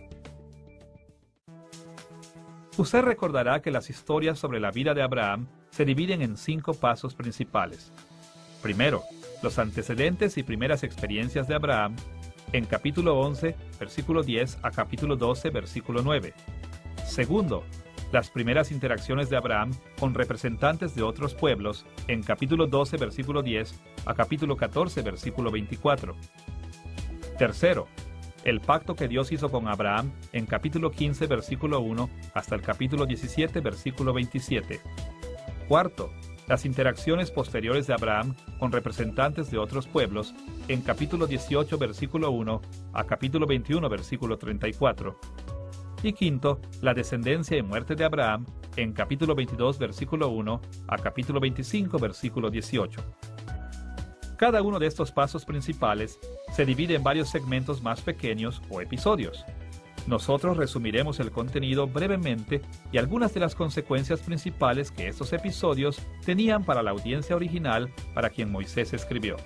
Usted recordará que las historias sobre la vida de Abraham se dividen en cinco pasos principales. Primero, los antecedentes y primeras experiencias de Abraham, en capítulo once, versículo diez a capítulo doce, versículo nueve. Segundo, las primeras interacciones de Abraham con representantes de otros pueblos, en capítulo doce, versículo diez a capítulo catorce, versículo veinticuatro. Tercero, el pacto que Dios hizo con Abraham en capítulo quince, versículo uno, hasta el capítulo diecisiete, versículo veintisiete. Cuarto, las interacciones posteriores de Abraham con representantes de otros pueblos en capítulo dieciocho, versículo uno, a capítulo veintiuno, versículo treinta y cuatro. Y quinto, la descendencia y muerte de Abraham en capítulo veintidós, versículo uno, a capítulo veinticinco, versículo dieciocho. Cada uno de estos pasos principales se divide en varios segmentos más pequeños o episodios. Nosotros resumiremos el contenido brevemente y algunas de las consecuencias principales que estos episodios tenían para la audiencia original para quien Moisés escribió.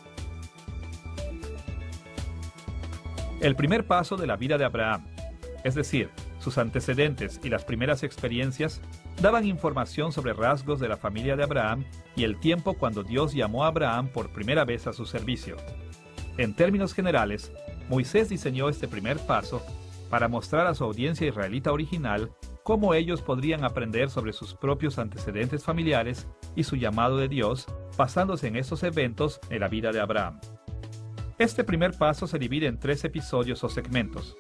El primer paso de la vida de Abraham, es decir, sus antecedentes y las primeras experiencias, daban información sobre rasgos de la familia de Abraham y el tiempo cuando Dios llamó a Abraham por primera vez a su servicio. En términos generales, Moisés diseñó este primer paso para mostrar a su audiencia israelita original cómo ellos podrían aprender sobre sus propios antecedentes familiares y su llamado de Dios, basándose en estos eventos en la vida de Abraham. Este primer paso se divide en tres episodios o segmentos.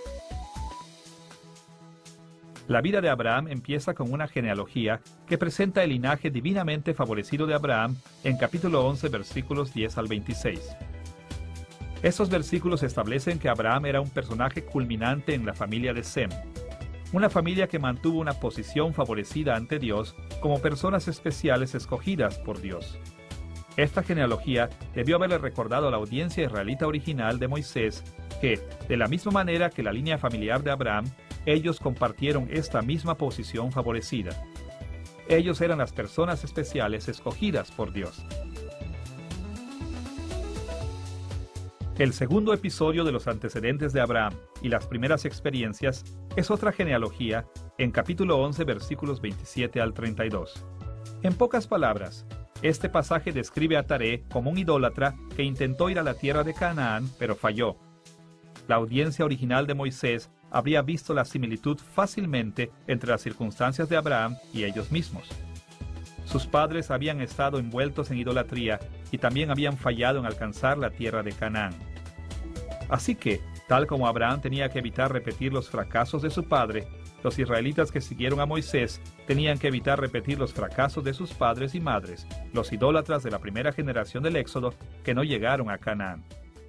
La vida de Abraham empieza con una genealogía que presenta el linaje divinamente favorecido de Abraham en capítulo once, versículos diez al veintiséis. Estos versículos establecen que Abraham era un personaje culminante en la familia de Sem, una familia que mantuvo una posición favorecida ante Dios como personas especiales escogidas por Dios. Esta genealogía debió haberle recordado a la audiencia israelita original de Moisés que, de la misma manera que la línea familiar de Abraham, ellos compartieron esta misma posición favorecida. Ellos eran las personas especiales escogidas por Dios. El segundo episodio de los antecedentes de Abraham y las primeras experiencias es otra genealogía en capítulo once, versículos veintisiete al treinta y dos. En pocas palabras, este pasaje describe a Taré como un idólatra que intentó ir a la tierra de Canaán, pero falló. La audiencia original de Moisés habría visto la similitud fácilmente entre las circunstancias de Abraham y ellos mismos. Sus padres habían estado envueltos en idolatría y también habían fallado en alcanzar la tierra de Canaán. Así que, tal como Abraham tenía que evitar repetir los fracasos de su padre, los israelitas que siguieron a Moisés tenían que evitar repetir los fracasos de sus padres y madres, los idólatras de la primera generación del Éxodo que no llegaron a Canaán.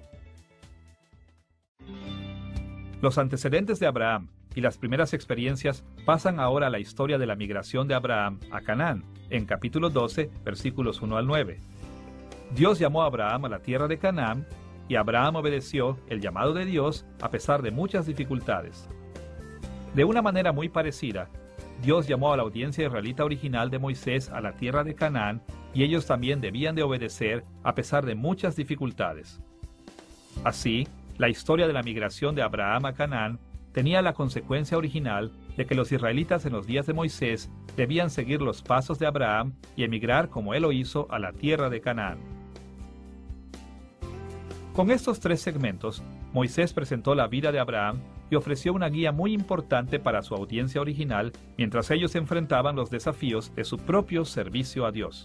Los antecedentes de Abraham y las primeras experiencias pasan ahora a la historia de la migración de Abraham a Canaán, en capítulo doce, versículos uno al nueve. Dios llamó a Abraham a la tierra de Canaán, y Abraham obedeció el llamado de Dios a pesar de muchas dificultades. De una manera muy parecida, Dios llamó a la audiencia israelita original de Moisés a la tierra de Canaán y ellos también debían de obedecer a pesar de muchas dificultades. Así, la historia de la migración de Abraham a Canaán tenía la consecuencia original de que los israelitas en los días de Moisés debían seguir los pasos de Abraham y emigrar como él lo hizo a la tierra de Canaán. Con estos tres segmentos, Moisés presentó la vida de Abraham y ofreció una guía muy importante para su audiencia original mientras ellos enfrentaban los desafíos de su propio servicio a Dios.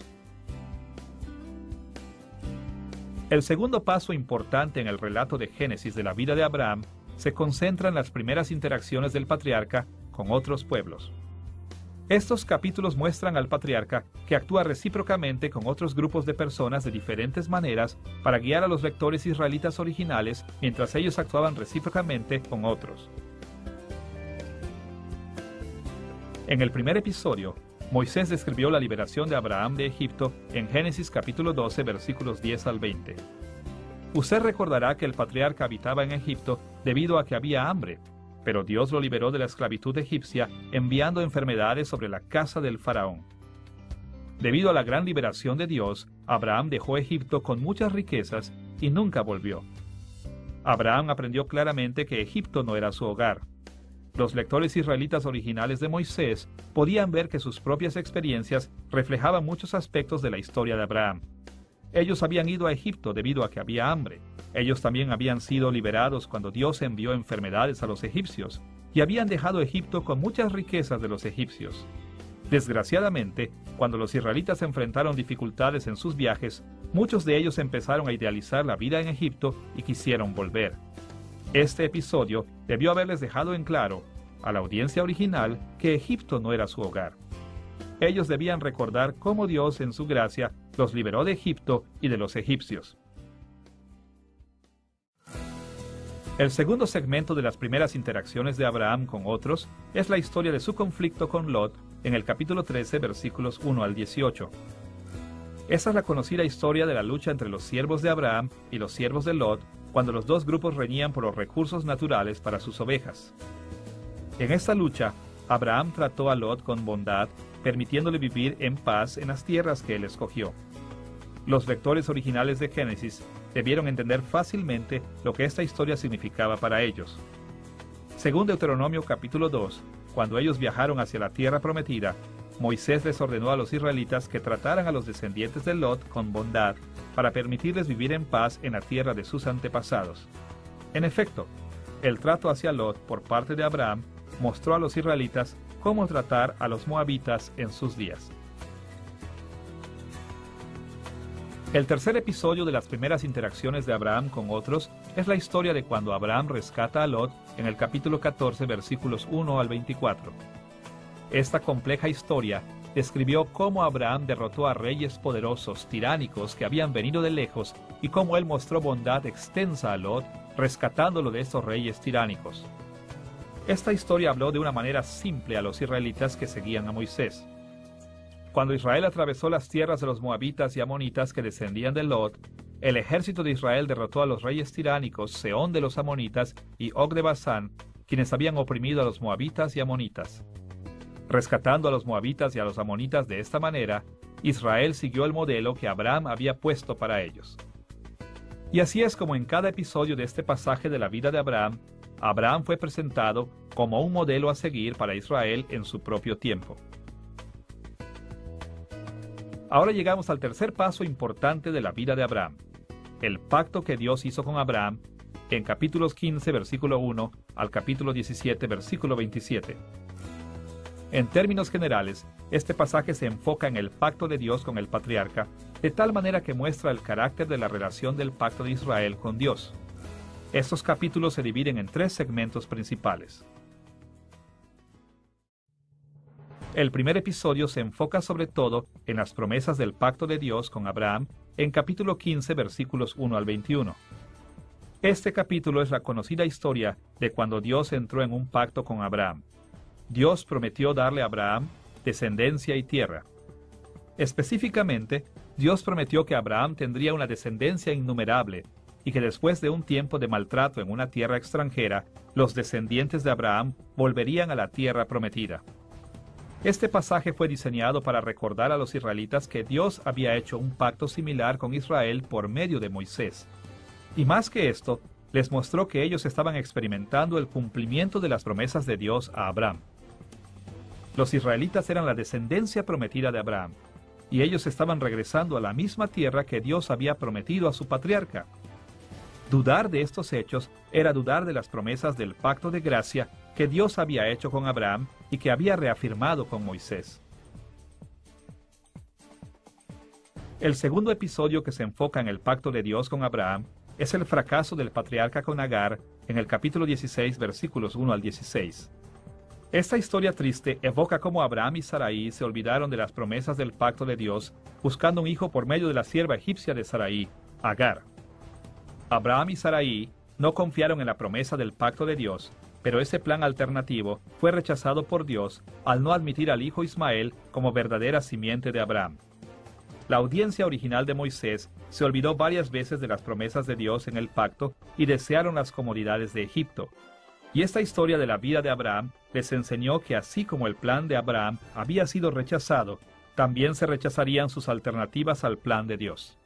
El segundo paso importante en el relato de Génesis de la vida de Abraham se concentra en las primeras interacciones del patriarca con otros pueblos. Estos capítulos muestran al patriarca que actúa recíprocamente con otros grupos de personas de diferentes maneras para guiar a los lectores israelitas originales mientras ellos actuaban recíprocamente con otros. En el primer episodio, Moisés describió la liberación de Abraham de Egipto en Génesis capítulo doce versículos diez al veinte. Usted recordará que el patriarca habitaba en Egipto debido a que había hambre, pero Dios lo liberó de la esclavitud egipcia enviando enfermedades sobre la casa del faraón. Debido a la gran liberación de Dios, Abraham dejó Egipto con muchas riquezas y nunca volvió. Abraham aprendió claramente que Egipto no era su hogar. Los lectores israelitas originales de Moisés podían ver que sus propias experiencias reflejaban muchos aspectos de la historia de Abraham. Ellos habían ido a Egipto debido a que había hambre. Ellos también habían sido liberados cuando Dios envió enfermedades a los egipcios, y habían dejado Egipto con muchas riquezas de los egipcios. Desgraciadamente, cuando los israelitas enfrentaron dificultades en sus viajes, muchos de ellos empezaron a idealizar la vida en Egipto y quisieron volver. Este episodio debió haberles dejado en claro a la audiencia original que Egipto no era su hogar. Ellos debían recordar cómo Dios en su gracia los liberó de Egipto y de los egipcios. El segundo segmento de las primeras interacciones de Abraham con otros es la historia de su conflicto con Lot en el capítulo trece versículos uno al dieciocho. Esa es la conocida historia de la lucha entre los siervos de Abraham y los siervos de Lot cuando los dos grupos reñían por los recursos naturales para sus ovejas. En esta lucha, Abraham trató a Lot con bondad, permitiéndole vivir en paz en las tierras que él escogió. Los lectores originales de Génesis debieron entender fácilmente lo que esta historia significaba para ellos. Según Deuteronomio capítulo dos, cuando ellos viajaron hacia la tierra prometida, Moisés les ordenó a los israelitas que trataran a los descendientes de Lot con bondad para permitirles vivir en paz en la tierra de sus antepasados. En efecto, el trato hacia Lot por parte de Abraham mostró a los israelitas cómo tratar a los moabitas en sus días. El tercer episodio de las primeras interacciones de Abraham con otros es la historia de cuando Abraham rescata a Lot en el capítulo catorce versículos uno al veinticuatro. Esta compleja historia describió cómo Abraham derrotó a reyes poderosos, tiránicos que habían venido de lejos y cómo él mostró bondad extensa a Lot, rescatándolo de estos reyes tiránicos. Esta historia habló de una manera simple a los israelitas que seguían a Moisés. Cuando Israel atravesó las tierras de los moabitas y amonitas que descendían de Lot, el ejército de Israel derrotó a los reyes tiránicos Sehón de los amonitas y Og de Basán, quienes habían oprimido a los moabitas y amonitas. Rescatando a los moabitas y a los amonitas de esta manera, Israel siguió el modelo que Abraham había puesto para ellos. Y así es como en cada episodio de este pasaje de la vida de Abraham, Abraham fue presentado como un modelo a seguir para Israel en su propio tiempo. Ahora llegamos al tercer paso importante de la vida de Abraham, el pacto que Dios hizo con Abraham en capítulos quince, versículo uno al capítulo diecisiete, versículo veintisiete. En términos generales, este pasaje se enfoca en el pacto de Dios con el patriarca, de tal manera que muestra el carácter de la relación del pacto de Israel con Dios. Estos capítulos se dividen en tres segmentos principales. El primer episodio se enfoca sobre todo en las promesas del pacto de Dios con Abraham en capítulo quince, versículos uno al veintiuno. Este capítulo es la conocida historia de cuando Dios entró en un pacto con Abraham. Dios prometió darle a Abraham descendencia y tierra. Específicamente, Dios prometió que Abraham tendría una descendencia innumerable y que después de un tiempo de maltrato en una tierra extranjera, los descendientes de Abraham volverían a la tierra prometida. Este pasaje fue diseñado para recordar a los israelitas que Dios había hecho un pacto similar con Israel por medio de Moisés. Y más que esto, les mostró que ellos estaban experimentando el cumplimiento de las promesas de Dios a Abraham. Los israelitas eran la descendencia prometida de Abraham, y ellos estaban regresando a la misma tierra que Dios había prometido a su patriarca. Dudar de estos hechos era dudar de las promesas del pacto de gracia que Dios había hecho con Abraham y que había reafirmado con Moisés. El segundo episodio que se enfoca en el pacto de Dios con Abraham es el fracaso del patriarca con Agar en el capítulo dieciséis, versículos uno al dieciséis. Esta historia triste evoca cómo Abraham y Sarai se olvidaron de las promesas del pacto de Dios, buscando un hijo por medio de la sierva egipcia de Sarai, Agar. Abraham y Sarai no confiaron en la promesa del pacto de Dios, pero ese plan alternativo fue rechazado por Dios al no admitir al hijo Ismael como verdadera simiente de Abraham. La audiencia original de Moisés se olvidó varias veces de las promesas de Dios en el pacto y desearon las comodidades de Egipto. Y esta historia de la vida de Abraham les enseñó que así como el plan de Abraham había sido rechazado, también se rechazarían sus alternativas al plan de Dios.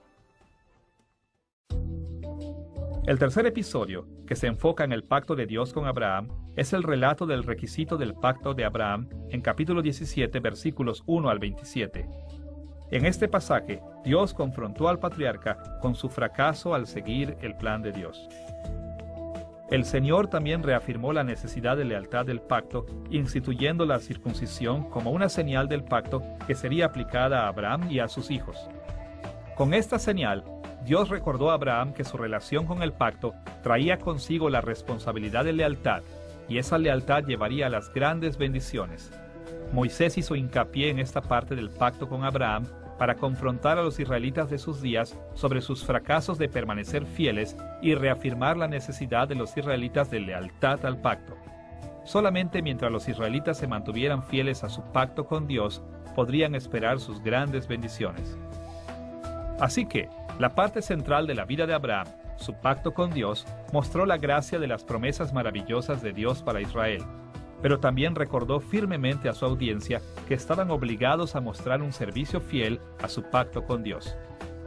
El tercer episodio, que se enfoca en el pacto de Dios con Abraham, es el relato del requisito del pacto de Abraham en capítulo diecisiete, versículos uno al veintisiete. En este pasaje, Dios confrontó al patriarca con su fracaso al seguir el plan de Dios. El Señor también reafirmó la necesidad de lealtad del pacto, instituyendo la circuncisión como una señal del pacto que sería aplicada a Abraham y a sus hijos. Con esta señal, Dios recordó a Abraham que su relación con el pacto traía consigo la responsabilidad de lealtad, y esa lealtad llevaría a las grandes bendiciones. Moisés hizo hincapié en esta parte del pacto con Abraham para confrontar a los israelitas de sus días sobre sus fracasos de permanecer fieles y reafirmar la necesidad de los israelitas de lealtad al pacto. Solamente mientras los israelitas se mantuvieran fieles a su pacto con Dios, podrían esperar sus grandes bendiciones. Así que, la parte central de la vida de Abraham, su pacto con Dios, mostró la gracia de las promesas maravillosas de Dios para Israel, pero también recordó firmemente a su audiencia que estaban obligados a mostrar un servicio fiel a su pacto con Dios.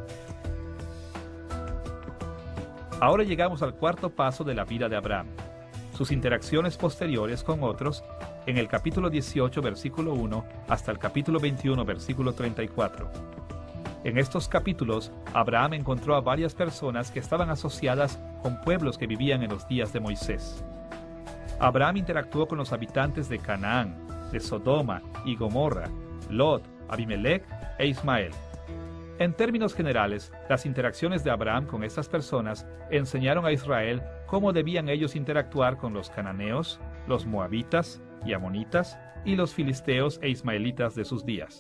Ahora llegamos al cuarto paso de la vida de Abraham, sus interacciones posteriores con otros, en el capítulo dieciocho, versículo uno, hasta el capítulo veintiuno, versículo treinta y cuatro. En estos capítulos, Abraham encontró a varias personas que estaban asociadas con pueblos que vivían en los días de Moisés. Abraham interactuó con los habitantes de Canaán, de Sodoma y Gomorra, Lot, Abimelech e Ismael. En términos generales, las interacciones de Abraham con estas personas enseñaron a Israel cómo debían ellos interactuar con los cananeos, los moabitas y amonitas y los filisteos e ismaelitas de sus días.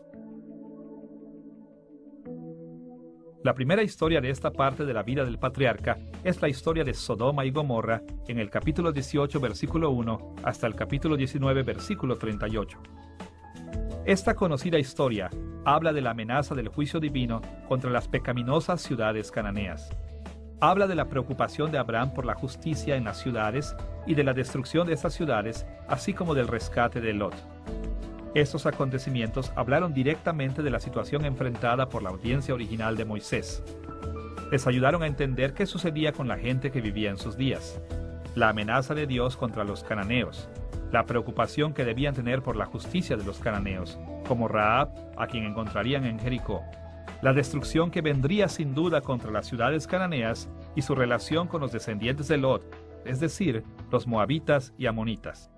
La primera historia de esta parte de la vida del patriarca es la historia de Sodoma y Gomorra en el capítulo dieciocho, versículo uno, hasta el capítulo diecinueve, versículo treinta y ocho. Esta conocida historia habla de la amenaza del juicio divino contra las pecaminosas ciudades cananeas. Habla de la preocupación de Abraham por la justicia en las ciudades y de la destrucción de estas ciudades, así como del rescate de Lot. Estos acontecimientos hablaron directamente de la situación enfrentada por la audiencia original de Moisés. Les ayudaron a entender qué sucedía con la gente que vivía en sus días, la amenaza de Dios contra los cananeos, la preocupación que debían tener por la justicia de los cananeos, como Rahab, a quien encontrarían en Jericó, la destrucción que vendría sin duda contra las ciudades cananeas y su relación con los descendientes de Lot, es decir, los moabitas y amonitas.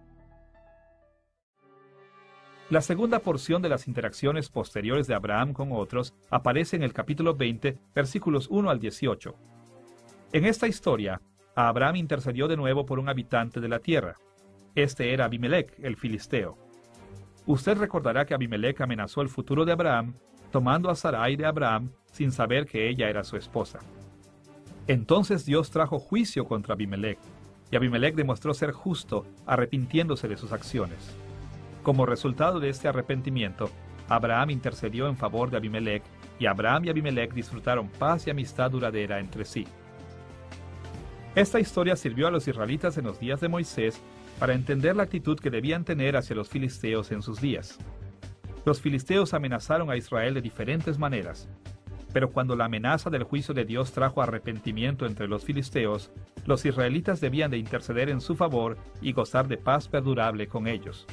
La segunda porción de las interacciones posteriores de Abraham con otros aparece en el capítulo veinte, versículos uno al dieciocho. En esta historia, Abraham intercedió de nuevo por un habitante de la tierra. Este era Abimelech, el filisteo. Usted recordará que Abimelech amenazó el futuro de Abraham, tomando a Sarai de Abraham sin saber que ella era su esposa. Entonces Dios trajo juicio contra Abimelech, y Abimelech demostró ser justo, arrepintiéndose de sus acciones. Como resultado de este arrepentimiento, Abraham intercedió en favor de Abimelech, y Abraham y Abimelech disfrutaron paz y amistad duradera entre sí. Esta historia sirvió a los israelitas en los días de Moisés para entender la actitud que debían tener hacia los filisteos en sus días. Los filisteos amenazaron a Israel de diferentes maneras, pero cuando la amenaza del juicio de Dios trajo arrepentimiento entre los filisteos, los israelitas debían de interceder en su favor y gozar de paz perdurable con ellos.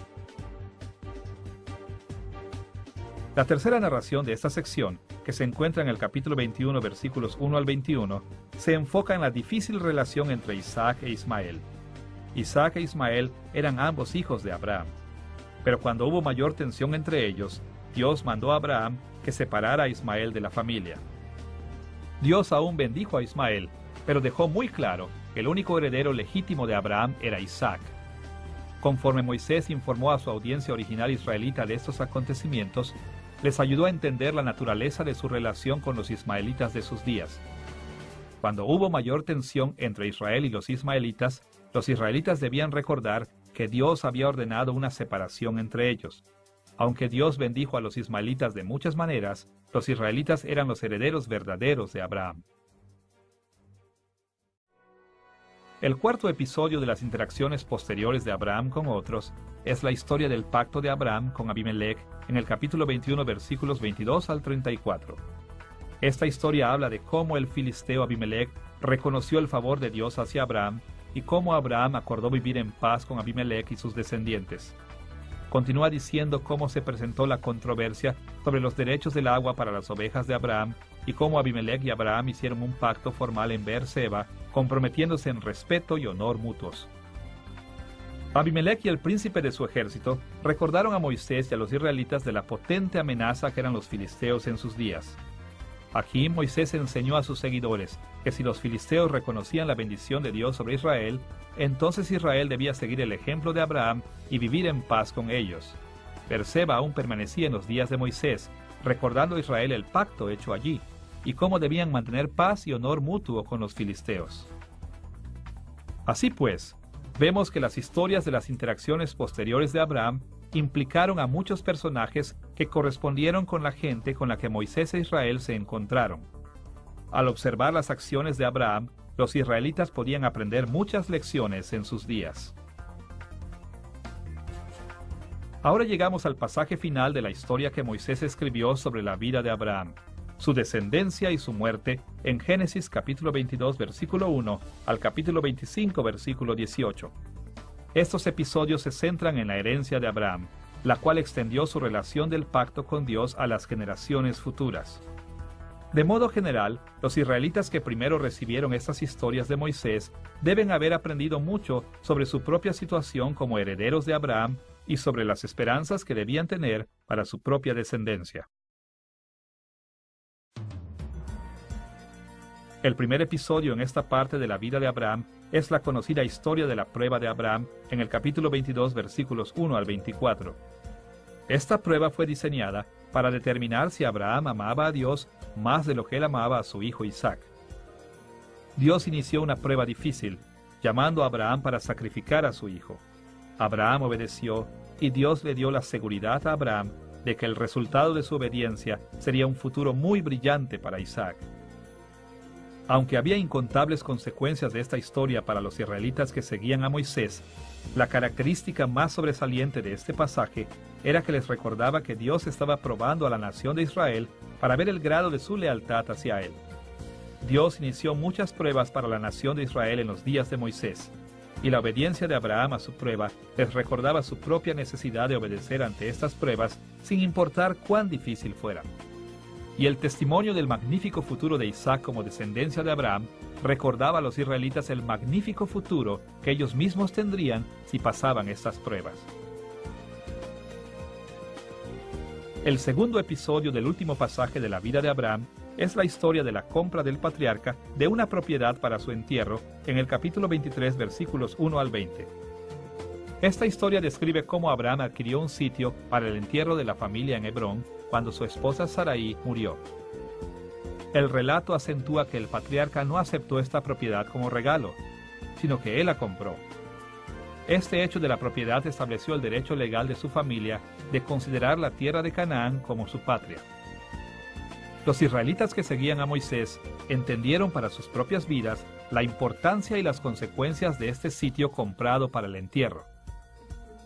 La tercera narración de esta sección, que se encuentra en el capítulo veintiuno, versículos uno al veintiuno, se enfoca en la difícil relación entre Isaac e Ismael. Isaac e Ismael eran ambos hijos de Abraham. Pero cuando hubo mayor tensión entre ellos, Dios mandó a Abraham que separara a Ismael de la familia. Dios aún bendijo a Ismael, pero dejó muy claro que el único heredero legítimo de Abraham era Isaac. Conforme Moisés informó a su audiencia original israelita de estos acontecimientos, les ayudó a entender la naturaleza de su relación con los ismaelitas de sus días. Cuando hubo mayor tensión entre Israel y los ismaelitas, los israelitas debían recordar que Dios había ordenado una separación entre ellos. Aunque Dios bendijo a los ismaelitas de muchas maneras, los israelitas eran los herederos verdaderos de Abraham. El cuarto episodio de las interacciones posteriores de Abraham con otros es la historia del pacto de Abraham con Abimelech en el capítulo veintiuno, versículos veintidós al treinta y cuatro. Esta historia habla de cómo el filisteo Abimelech reconoció el favor de Dios hacia Abraham y cómo Abraham acordó vivir en paz con Abimelech y sus descendientes. Continúa diciendo cómo se presentó la controversia sobre los derechos del agua para las ovejas de Abraham y cómo Abimelech y Abraham hicieron un pacto formal en Beerseba, comprometiéndose en respeto y honor mutuos. Abimelech y el príncipe de su ejército recordaron a Moisés y a los israelitas de la potente amenaza que eran los filisteos en sus días. Aquí Moisés enseñó a sus seguidores que si los filisteos reconocían la bendición de Dios sobre Israel, entonces Israel debía seguir el ejemplo de Abraham y vivir en paz con ellos. Beerseba aún permanecía en los días de Moisés, recordando a Israel el pacto hecho allí, y cómo debían mantener paz y honor mutuo con los filisteos. Así pues, vemos que las historias de las interacciones posteriores de Abraham implicaron a muchos personajes que correspondieron con la gente con la que Moisés e Israel se encontraron. Al observar las acciones de Abraham, los israelitas podían aprender muchas lecciones en sus días. Ahora llegamos al pasaje final de la historia que Moisés escribió sobre la vida de Abraham, su descendencia y su muerte en Génesis capítulo veintidós, versículo uno al capítulo veinticinco, versículo dieciocho. Estos episodios se centran en la herencia de Abraham, la cual extendió su relación del pacto con Dios a las generaciones futuras. De modo general, los israelitas que primero recibieron estas historias de Moisés deben haber aprendido mucho sobre su propia situación como herederos de Abraham y sobre las esperanzas que debían tener para su propia descendencia. El primer episodio en esta parte de la vida de Abraham es la conocida historia de la prueba de Abraham en el capítulo veintidós, versículos uno al veinticuatro. Esta prueba fue diseñada para determinar si Abraham amaba a Dios más de lo que él amaba a su hijo Isaac. Dios inició una prueba difícil, llamando a Abraham para sacrificar a su hijo. Abraham obedeció y Dios le dio la seguridad a Abraham de que el resultado de su obediencia sería un futuro muy brillante para Isaac. Aunque había incontables consecuencias de esta historia para los israelitas que seguían a Moisés, la característica más sobresaliente de este pasaje era que les recordaba que Dios estaba probando a la nación de Israel para ver el grado de su lealtad hacia él. Dios inició muchas pruebas para la nación de Israel en los días de Moisés, y la obediencia de Abraham a su prueba les recordaba su propia necesidad de obedecer ante estas pruebas sin importar cuán difícil fuera. Y el testimonio del magnífico futuro de Isaac como descendencia de Abraham recordaba a los israelitas el magnífico futuro que ellos mismos tendrían si pasaban estas pruebas. El segundo episodio del último pasaje de la vida de Abraham es la historia de la compra del patriarca de una propiedad para su entierro en el capítulo veintitrés, versículos uno al veinte. Esta historia describe cómo Abraham adquirió un sitio para el entierro de la familia en Hebrón cuando su esposa Sarai murió. El relato acentúa que el patriarca no aceptó esta propiedad como regalo, sino que él la compró. Este hecho de la propiedad estableció el derecho legal de su familia de considerar la tierra de Canaán como su patria. Los israelitas que seguían a Moisés entendieron para sus propias vidas la importancia y las consecuencias de este sitio comprado para el entierro.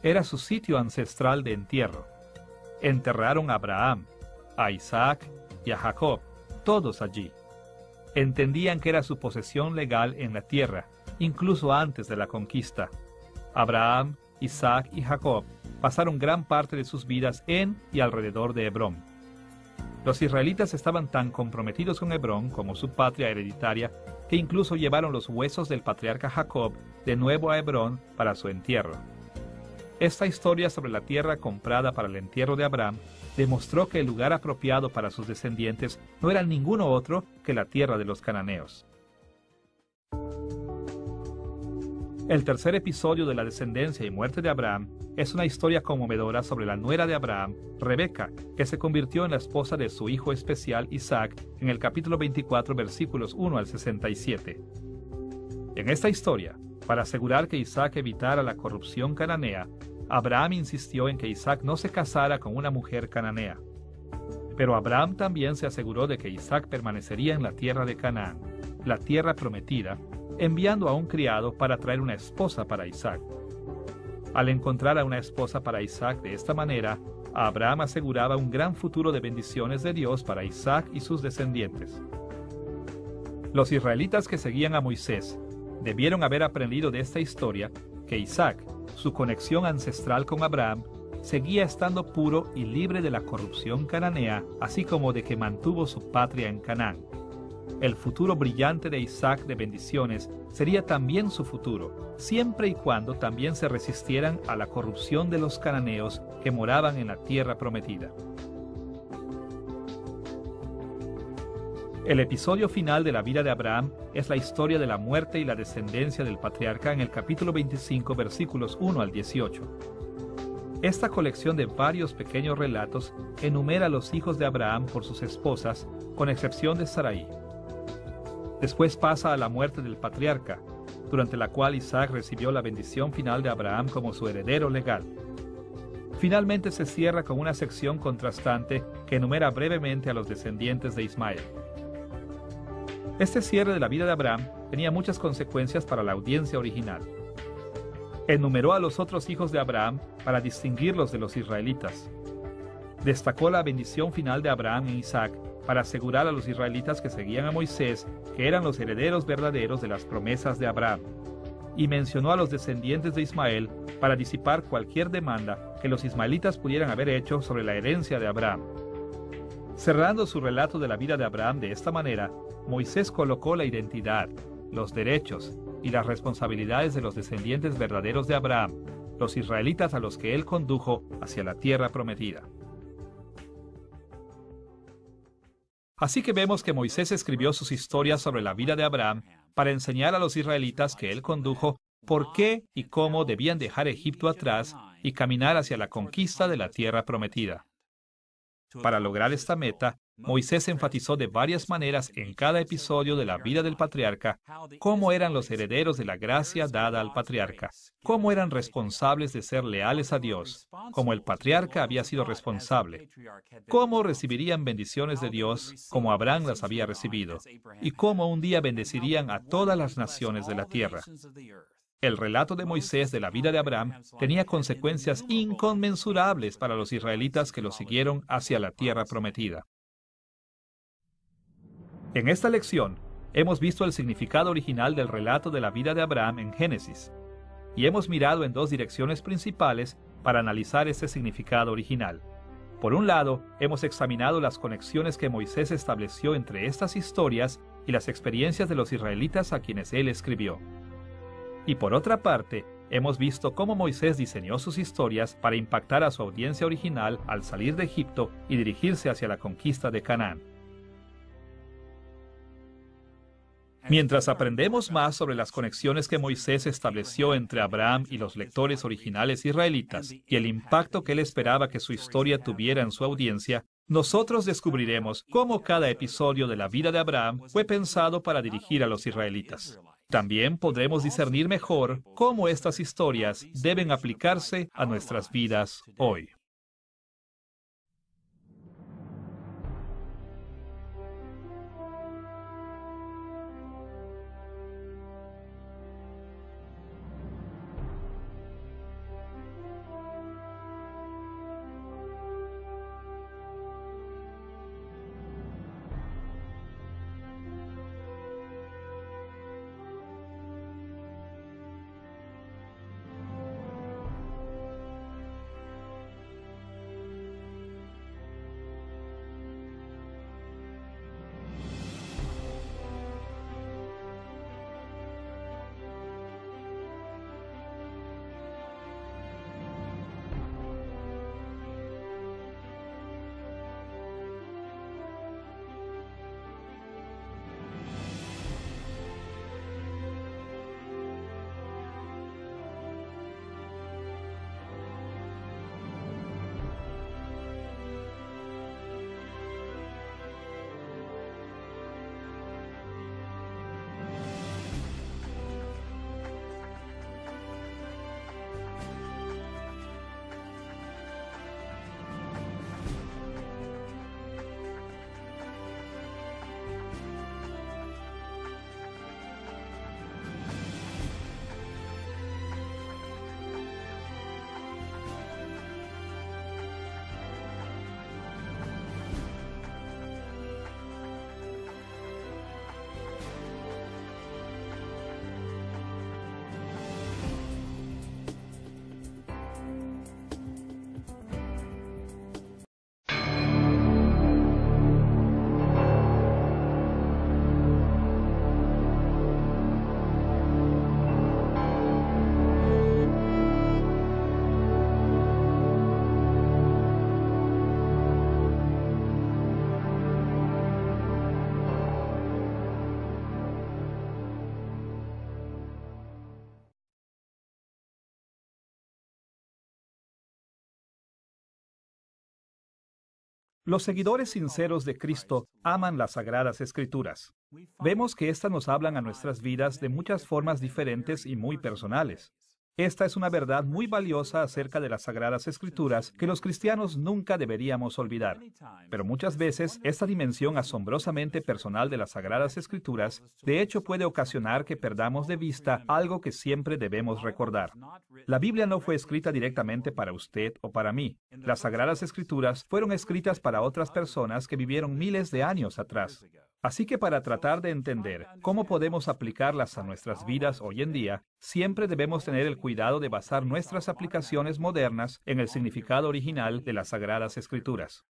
era su sitio ancestral de entierro. Enterraron a Abraham, a Isaac y a Jacob, todos allí. Entendían que era su posesión legal en la tierra, incluso antes de la conquista. Abraham, Isaac y Jacob pasaron gran parte de sus vidas en y alrededor de Hebrón. Los israelitas estaban tan comprometidos con Hebrón como su patria hereditaria que incluso llevaron los huesos del patriarca Jacob de nuevo a Hebrón para su entierro. Esta historia sobre la tierra comprada para el entierro de Abraham demostró que el lugar apropiado para sus descendientes no era ninguno otro que la tierra de los cananeos. El tercer episodio de la descendencia y muerte de Abraham es una historia conmovedora sobre la nuera de Abraham, Rebeca, que se convirtió en la esposa de su hijo especial Isaac en el capítulo veinticuatro, versículos uno al sesenta y siete. En esta historia, para asegurar que Isaac evitara la corrupción cananea, Abraham insistió en que Isaac no se casara con una mujer cananea. Pero Abraham también se aseguró de que Isaac permanecería en la tierra de Canaán, la tierra prometida, enviando a un criado para traer una esposa para Isaac. Al encontrar a una esposa para Isaac de esta manera, Abraham aseguraba un gran futuro de bendiciones de Dios para Isaac y sus descendientes. Los israelitas que seguían a Moisés debieron haber aprendido de esta historia que Isaac, su conexión ancestral con Abraham, seguía estando puro y libre de la corrupción cananea, así como de que mantuvo su patria en Canaán. El futuro brillante de Isaac de bendiciones sería también su futuro, siempre y cuando también se resistieran a la corrupción de los cananeos que moraban en la tierra prometida. El episodio final de la vida de Abraham es la historia de la muerte y la descendencia del patriarca en el capítulo veinticinco, versículos uno al dieciocho. Esta colección de varios pequeños relatos enumera a los hijos de Abraham por sus esposas, con excepción de Sarai. Después pasa a la muerte del patriarca, durante la cual Isaac recibió la bendición final de Abraham como su heredero legal. Finalmente se cierra con una sección contrastante que enumera brevemente a los descendientes de Ismael. Este cierre de la vida de Abraham tenía muchas consecuencias para la audiencia original. Enumeró a los otros hijos de Abraham para distinguirlos de los israelitas. Destacó la bendición final de Abraham en Isaac para asegurar a los israelitas que seguían a Moisés que eran los herederos verdaderos de las promesas de Abraham. Y mencionó a los descendientes de Ismael para disipar cualquier demanda que los ismaelitas pudieran haber hecho sobre la herencia de Abraham. Cerrando su relato de la vida de Abraham de esta manera, Moisés colocó la identidad, los derechos y las responsabilidades de los descendientes verdaderos de Abraham, los israelitas a los que él condujo hacia la tierra prometida. Así que vemos que Moisés escribió sus historias sobre la vida de Abraham para enseñar a los israelitas que él condujo por qué y cómo debían dejar Egipto atrás y caminar hacia la conquista de la tierra prometida. Para lograr esta meta, Moisés enfatizó de varias maneras en cada episodio de la vida del patriarca cómo eran los herederos de la gracia dada al patriarca, cómo eran responsables de ser leales a Dios, como el patriarca había sido responsable, cómo recibirían bendiciones de Dios como Abraham las había recibido, y cómo un día bendecirían a todas las naciones de la tierra. El relato de Moisés de la vida de Abraham tenía consecuencias inconmensurables para los israelitas que lo siguieron hacia la tierra prometida. En esta lección, hemos visto el significado original del relato de la vida de Abraham en Génesis, y hemos mirado en dos direcciones principales para analizar ese significado original. Por un lado, hemos examinado las conexiones que Moisés estableció entre estas historias y las experiencias de los israelitas a quienes él escribió. Y por otra parte, hemos visto cómo Moisés diseñó sus historias para impactar a su audiencia original al salir de Egipto y dirigirse hacia la conquista de Canaán. Mientras aprendemos más sobre las conexiones que Moisés estableció entre Abraham y los lectores originales israelitas y el impacto que él esperaba que su historia tuviera en su audiencia, nosotros descubriremos cómo cada episodio de la vida de Abraham fue pensado para dirigir a los israelitas. También podremos discernir mejor cómo estas historias deben aplicarse a nuestras vidas hoy. Los seguidores sinceros de Cristo aman las Sagradas Escrituras. Vemos que éstas nos hablan a nuestras vidas de muchas formas diferentes y muy personales. Esta es una verdad muy valiosa acerca de las Sagradas Escrituras que los cristianos nunca deberíamos olvidar. Pero muchas veces, esta dimensión asombrosamente personal de las Sagradas Escrituras, de hecho puede ocasionar que perdamos de vista algo que siempre debemos recordar. La Biblia no fue escrita directamente para usted o para mí. Las Sagradas Escrituras fueron escritas para otras personas que vivieron miles de años atrás. Así que para tratar de entender cómo podemos aplicarlas a nuestras vidas hoy en día, siempre debemos tener el cuidado de basar nuestras aplicaciones modernas en el significado original de las Sagradas Escrituras.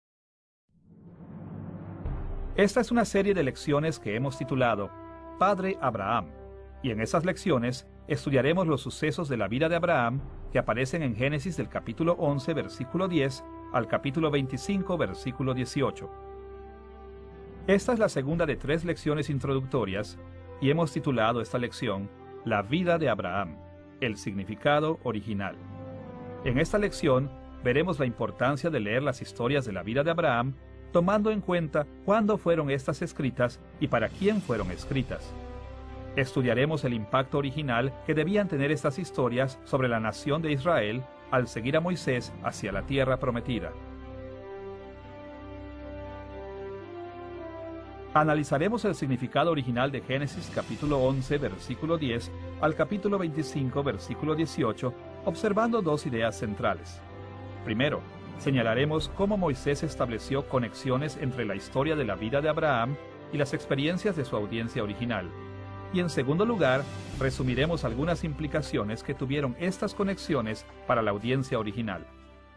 Esta es una serie de lecciones que hemos titulado Padre Abraham, y en esas lecciones estudiaremos los sucesos de la vida de Abraham que aparecen en Génesis del capítulo once, versículo diez, al capítulo veinticinco, versículo dieciocho. Esta es la segunda de tres lecciones introductorias y hemos titulado esta lección La vida de Abraham, el significado original. En esta lección veremos la importancia de leer las historias de la vida de Abraham, tomando en cuenta cuándo fueron estas escritas y para quién fueron escritas. Estudiaremos el impacto original que debían tener estas historias sobre la nación de Israel al seguir a Moisés hacia la tierra prometida. Analizaremos el significado original de Génesis capítulo once, versículo diez, al capítulo veinticinco, versículo dieciocho, observando dos ideas centrales. Primero, señalaremos cómo Moisés estableció conexiones entre la historia de la vida de Abraham y las experiencias de su audiencia original. Y en segundo lugar, resumiremos algunas implicaciones que tuvieron estas conexiones para la audiencia original.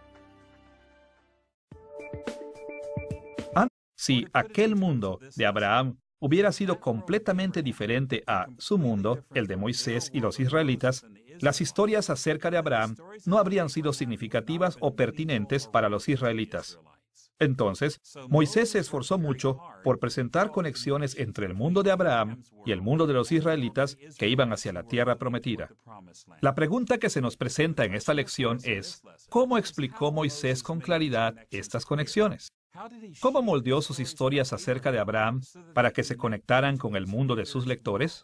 Si aquel mundo de Abraham hubiera sido completamente diferente a su mundo, el de Moisés y los israelitas, las historias acerca de Abraham no habrían sido significativas o pertinentes para los israelitas. Entonces, Moisés se esforzó mucho por presentar conexiones entre el mundo de Abraham y el mundo de los israelitas que iban hacia la tierra prometida. La pregunta que se nos presenta en esta lección es, ¿cómo explicó Moisés con claridad estas conexiones? ¿Cómo moldeó sus historias acerca de Abraham para que se conectaran con el mundo de sus lectores?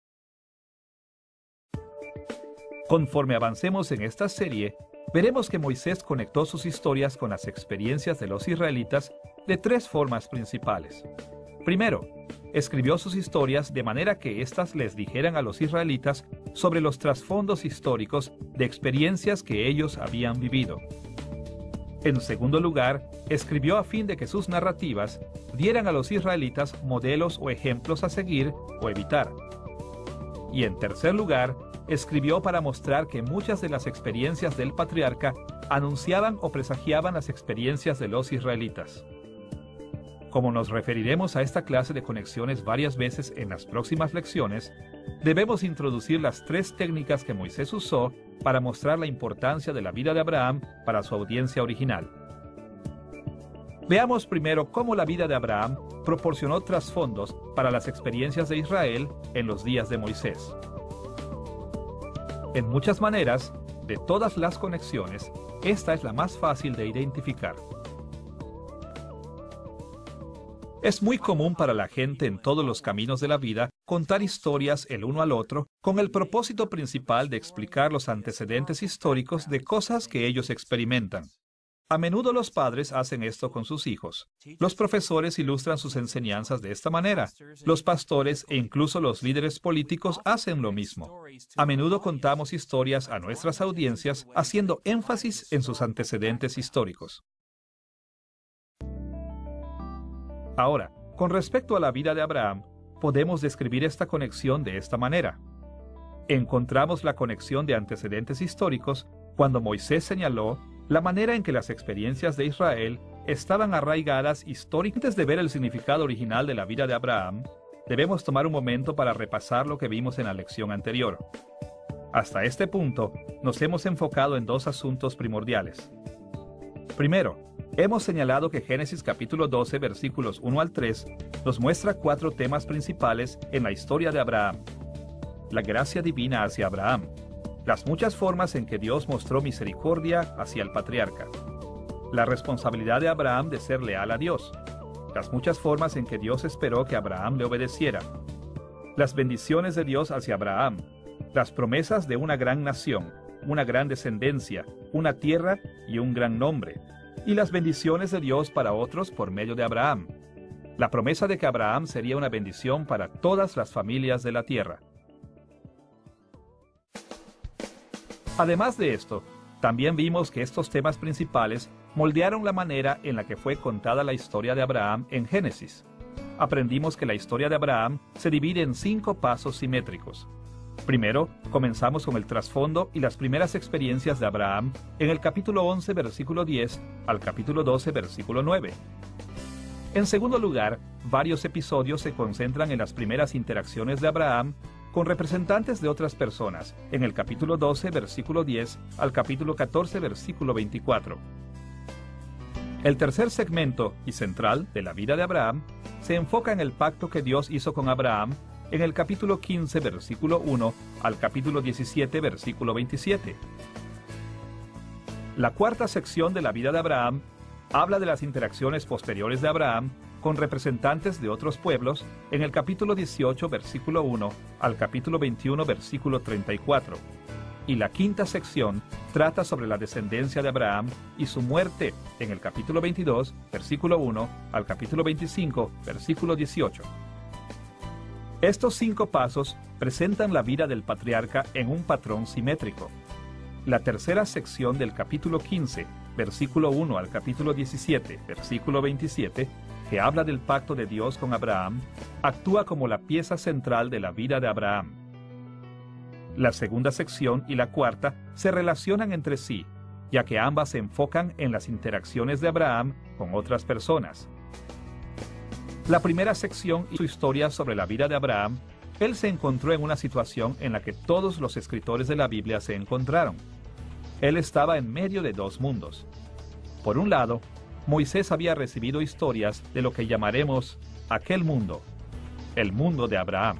Conforme avancemos en esta serie, veremos que Moisés conectó sus historias con las experiencias de los israelitas de tres formas principales. Primero, escribió sus historias de manera que éstas les dijeran a los israelitas sobre los trasfondos históricos de experiencias que ellos habían vivido. En segundo lugar, escribió a fin de que sus narrativas dieran a los israelitas modelos o ejemplos a seguir o evitar. Y en tercer lugar, escribió para mostrar que muchas de las experiencias del patriarca anunciaban o presagiaban las experiencias de los israelitas. Como nos referiremos a esta clase de conexiones varias veces en las próximas lecciones, debemos introducir las tres técnicas que Moisés usó para mostrar la importancia de la vida de Abraham para su audiencia original. Veamos primero cómo la vida de Abraham proporcionó trasfondos para las experiencias de Israel en los días de Moisés. En muchas maneras, de todas las conexiones, esta es la más fácil de identificar. Es muy común para la gente en todos los caminos de la vida contar historias el uno al otro con el propósito principal de explicar los antecedentes históricos de cosas que ellos experimentan. A menudo los padres hacen esto con sus hijos. Los profesores ilustran sus enseñanzas de esta manera. Los pastores e incluso los líderes políticos hacen lo mismo. A menudo contamos historias a nuestras audiencias haciendo énfasis en sus antecedentes históricos. Ahora, con respecto a la vida de Abraham, podemos describir esta conexión de esta manera. Encontramos la conexión de antecedentes históricos cuando Moisés señaló la manera en que las experiencias de Israel estaban arraigadas históricamente. Antes de ver el significado original de la vida de Abraham, debemos tomar un momento para repasar lo que vimos en la lección anterior. Hasta este punto, nos hemos enfocado en dos asuntos primordiales. Primero, hemos señalado que Génesis capítulo doce, versículos uno al tres, nos muestra cuatro temas principales en la historia de Abraham. La gracia divina hacia Abraham, las muchas formas en que Dios mostró misericordia hacia el patriarca, la responsabilidad de Abraham de ser leal a Dios, las muchas formas en que Dios esperó que Abraham le obedeciera, las bendiciones de Dios hacia Abraham, las promesas de una gran nación, una gran descendencia, una tierra y un gran nombre, y las bendiciones de Dios para otros por medio de Abraham, la promesa de que Abraham sería una bendición para todas las familias de la tierra. Además de esto, también vimos que estos temas principales moldearon la manera en la que fue contada la historia de Abraham en Génesis. Aprendimos que la historia de Abraham se divide en cinco pasos simétricos. Primero, comenzamos con el trasfondo y las primeras experiencias de Abraham en el capítulo once, versículo diez, al capítulo doce, versículo nueve. En segundo lugar, varios episodios se concentran en las primeras interacciones de Abraham con representantes de otras personas, en el capítulo doce, versículo diez, al capítulo catorce, versículo veinticuatro. El tercer segmento y central de la vida de Abraham se enfoca en el pacto que Dios hizo con Abraham en el capítulo quince, versículo uno, al capítulo diecisiete, versículo veintisiete. La cuarta sección de la vida de Abraham habla de las interacciones posteriores de Abraham con representantes de otros pueblos en el capítulo dieciocho, versículo uno, al capítulo veintiuno, versículo treinta y cuatro. Y la quinta sección trata sobre la descendencia de Abraham y su muerte en el capítulo veintidós, versículo uno, al capítulo veinticinco, versículo dieciocho. Estos cinco pasos presentan la vida del patriarca en un patrón simétrico. La tercera sección del capítulo quince, versículo uno al capítulo diecisiete, versículo veintisiete, que habla del pacto de Dios con Abraham, actúa como la pieza central de la vida de Abraham. La segunda sección y la cuarta se relacionan entre sí, ya que ambas se enfocan en las interacciones de Abraham con otras personas. La primera sección y su historia sobre la vida de Abraham, él se encontró en una situación en la que todos los escritores de la Biblia se encontraron. Él estaba en medio de dos mundos. Por un lado, Moisés había recibido historias de lo que llamaremos aquel mundo, el mundo de Abraham.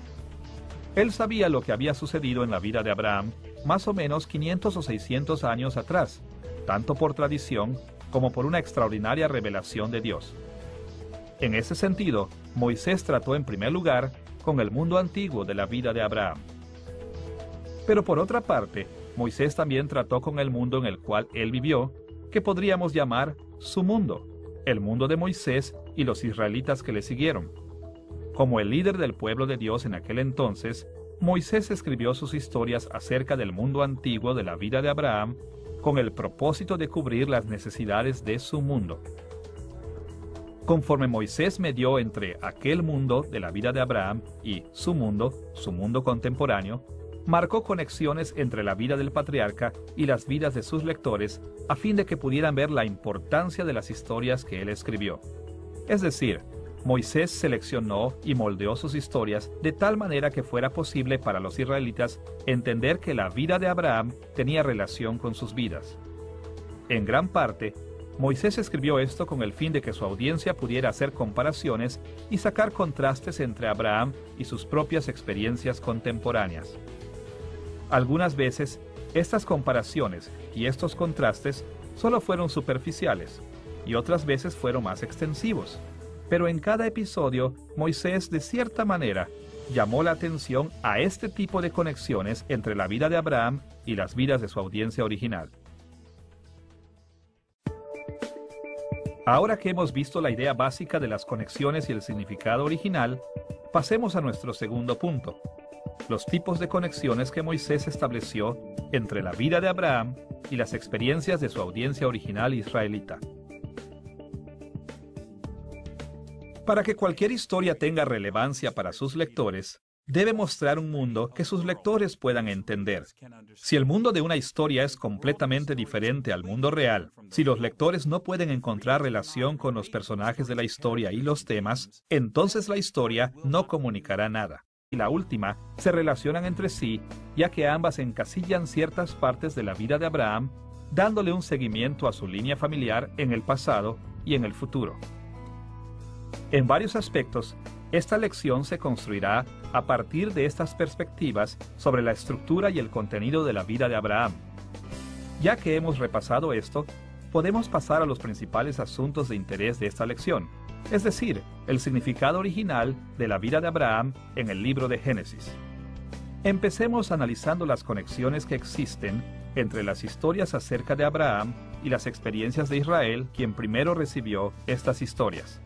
Él sabía lo que había sucedido en la vida de Abraham más o menos quinientos o seiscientos años atrás, tanto por tradición como por una extraordinaria revelación de Dios. En ese sentido, Moisés trató en primer lugar con el mundo antiguo de la vida de Abraham. Pero por otra parte, Moisés también trató con el mundo en el cual él vivió, que podríamos llamar su mundo, el mundo de Moisés y los israelitas que le siguieron. Como el líder del pueblo de Dios en aquel entonces, Moisés escribió sus historias acerca del mundo antiguo de la vida de Abraham con el propósito de cubrir las necesidades de su mundo. Conforme Moisés medió entre aquel mundo de la vida de Abraham y su mundo, su mundo contemporáneo, marcó conexiones entre la vida del patriarca y las vidas de sus lectores a fin de que pudieran ver la importancia de las historias que él escribió. Es decir, Moisés seleccionó y moldeó sus historias de tal manera que fuera posible para los israelitas entender que la vida de Abraham tenía relación con sus vidas. En gran parte, Moisés escribió esto con el fin de que su audiencia pudiera hacer comparaciones y sacar contrastes entre Abraham y sus propias experiencias contemporáneas. Algunas veces, estas comparaciones y estos contrastes solo fueron superficiales, y otras veces fueron más extensivos. Pero en cada episodio, Moisés, de cierta manera, llamó la atención a este tipo de conexiones entre la vida de Abraham y las vidas de su audiencia original. Ahora que hemos visto la idea básica de las conexiones y el significado original, pasemos a nuestro segundo punto: los tipos de conexiones que Moisés estableció entre la vida de Abraham y las experiencias de su audiencia original israelita. Para que cualquier historia tenga relevancia para sus lectores, debe mostrar un mundo que sus lectores puedan entender. Si el mundo de una historia es completamente diferente al mundo real, si los lectores no pueden encontrar relación con los personajes de la historia y los temas, entonces la historia no comunicará nada. Y la última se relacionan entre sí, ya que ambas encasillan ciertas partes de la vida de Abraham, dándole un seguimiento a su línea familiar en el pasado y en el futuro. En varios aspectos, esta lección se construirá a partir de estas perspectivas sobre la estructura y el contenido de la vida de Abraham. Ya que hemos repasado esto, podemos pasar a los principales asuntos de interés de esta lección, es decir, el significado original de la vida de Abraham en el libro de Génesis. Empecemos analizando las conexiones que existen entre las historias acerca de Abraham y las experiencias de Israel, quien primero recibió estas historias.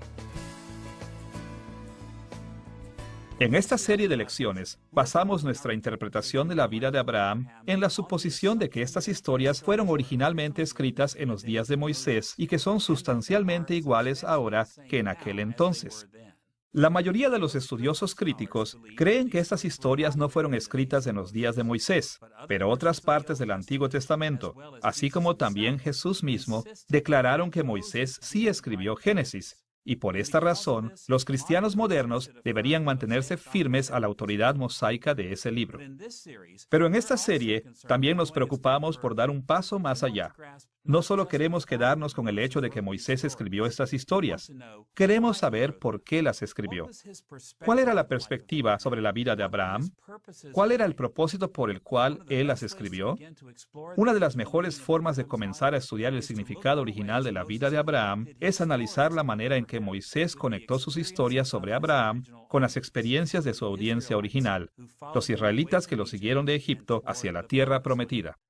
En esta serie de lecciones, basamos nuestra interpretación de la vida de Abraham en la suposición de que estas historias fueron originalmente escritas en los días de Moisés y que son sustancialmente iguales ahora que en aquel entonces. La mayoría de los estudiosos críticos creen que estas historias no fueron escritas en los días de Moisés, pero otras partes del Antiguo Testamento, así como también Jesús mismo, declararon que Moisés sí escribió Génesis. Y por esta razón, los cristianos modernos deberían mantenerse firmes a la autoridad mosaica de ese libro. Pero en esta serie también nos preocupamos por dar un paso más allá. No solo queremos quedarnos con el hecho de que Moisés escribió estas historias. Queremos saber por qué las escribió. ¿Cuál era la perspectiva sobre la vida de Abraham? ¿Cuál era el propósito por el cual él las escribió? Una de las mejores formas de comenzar a estudiar el significado original de la vida de Abraham es analizar la manera en que Moisés conectó sus historias sobre Abraham con las experiencias de su audiencia original, los israelitas que lo siguieron de Egipto hacia la tierra prometida.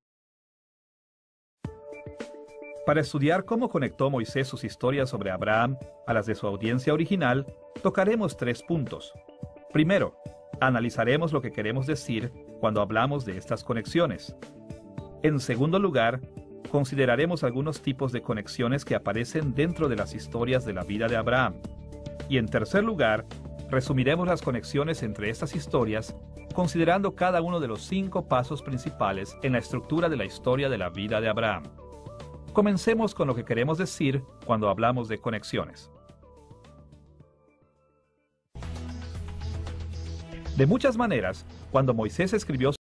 Para estudiar cómo conectó Moisés sus historias sobre Abraham a las de su audiencia original, tocaremos tres puntos. Primero, analizaremos lo que queremos decir cuando hablamos de estas conexiones. En segundo lugar, consideraremos algunos tipos de conexiones que aparecen dentro de las historias de la vida de Abraham. Y en tercer lugar, resumiremos las conexiones entre estas historias, considerando cada uno de los cinco pasos principales en la estructura de la historia de la vida de Abraham. Comencemos con lo que queremos decir cuando hablamos de conexiones. De muchas maneras, cuando Moisés escribió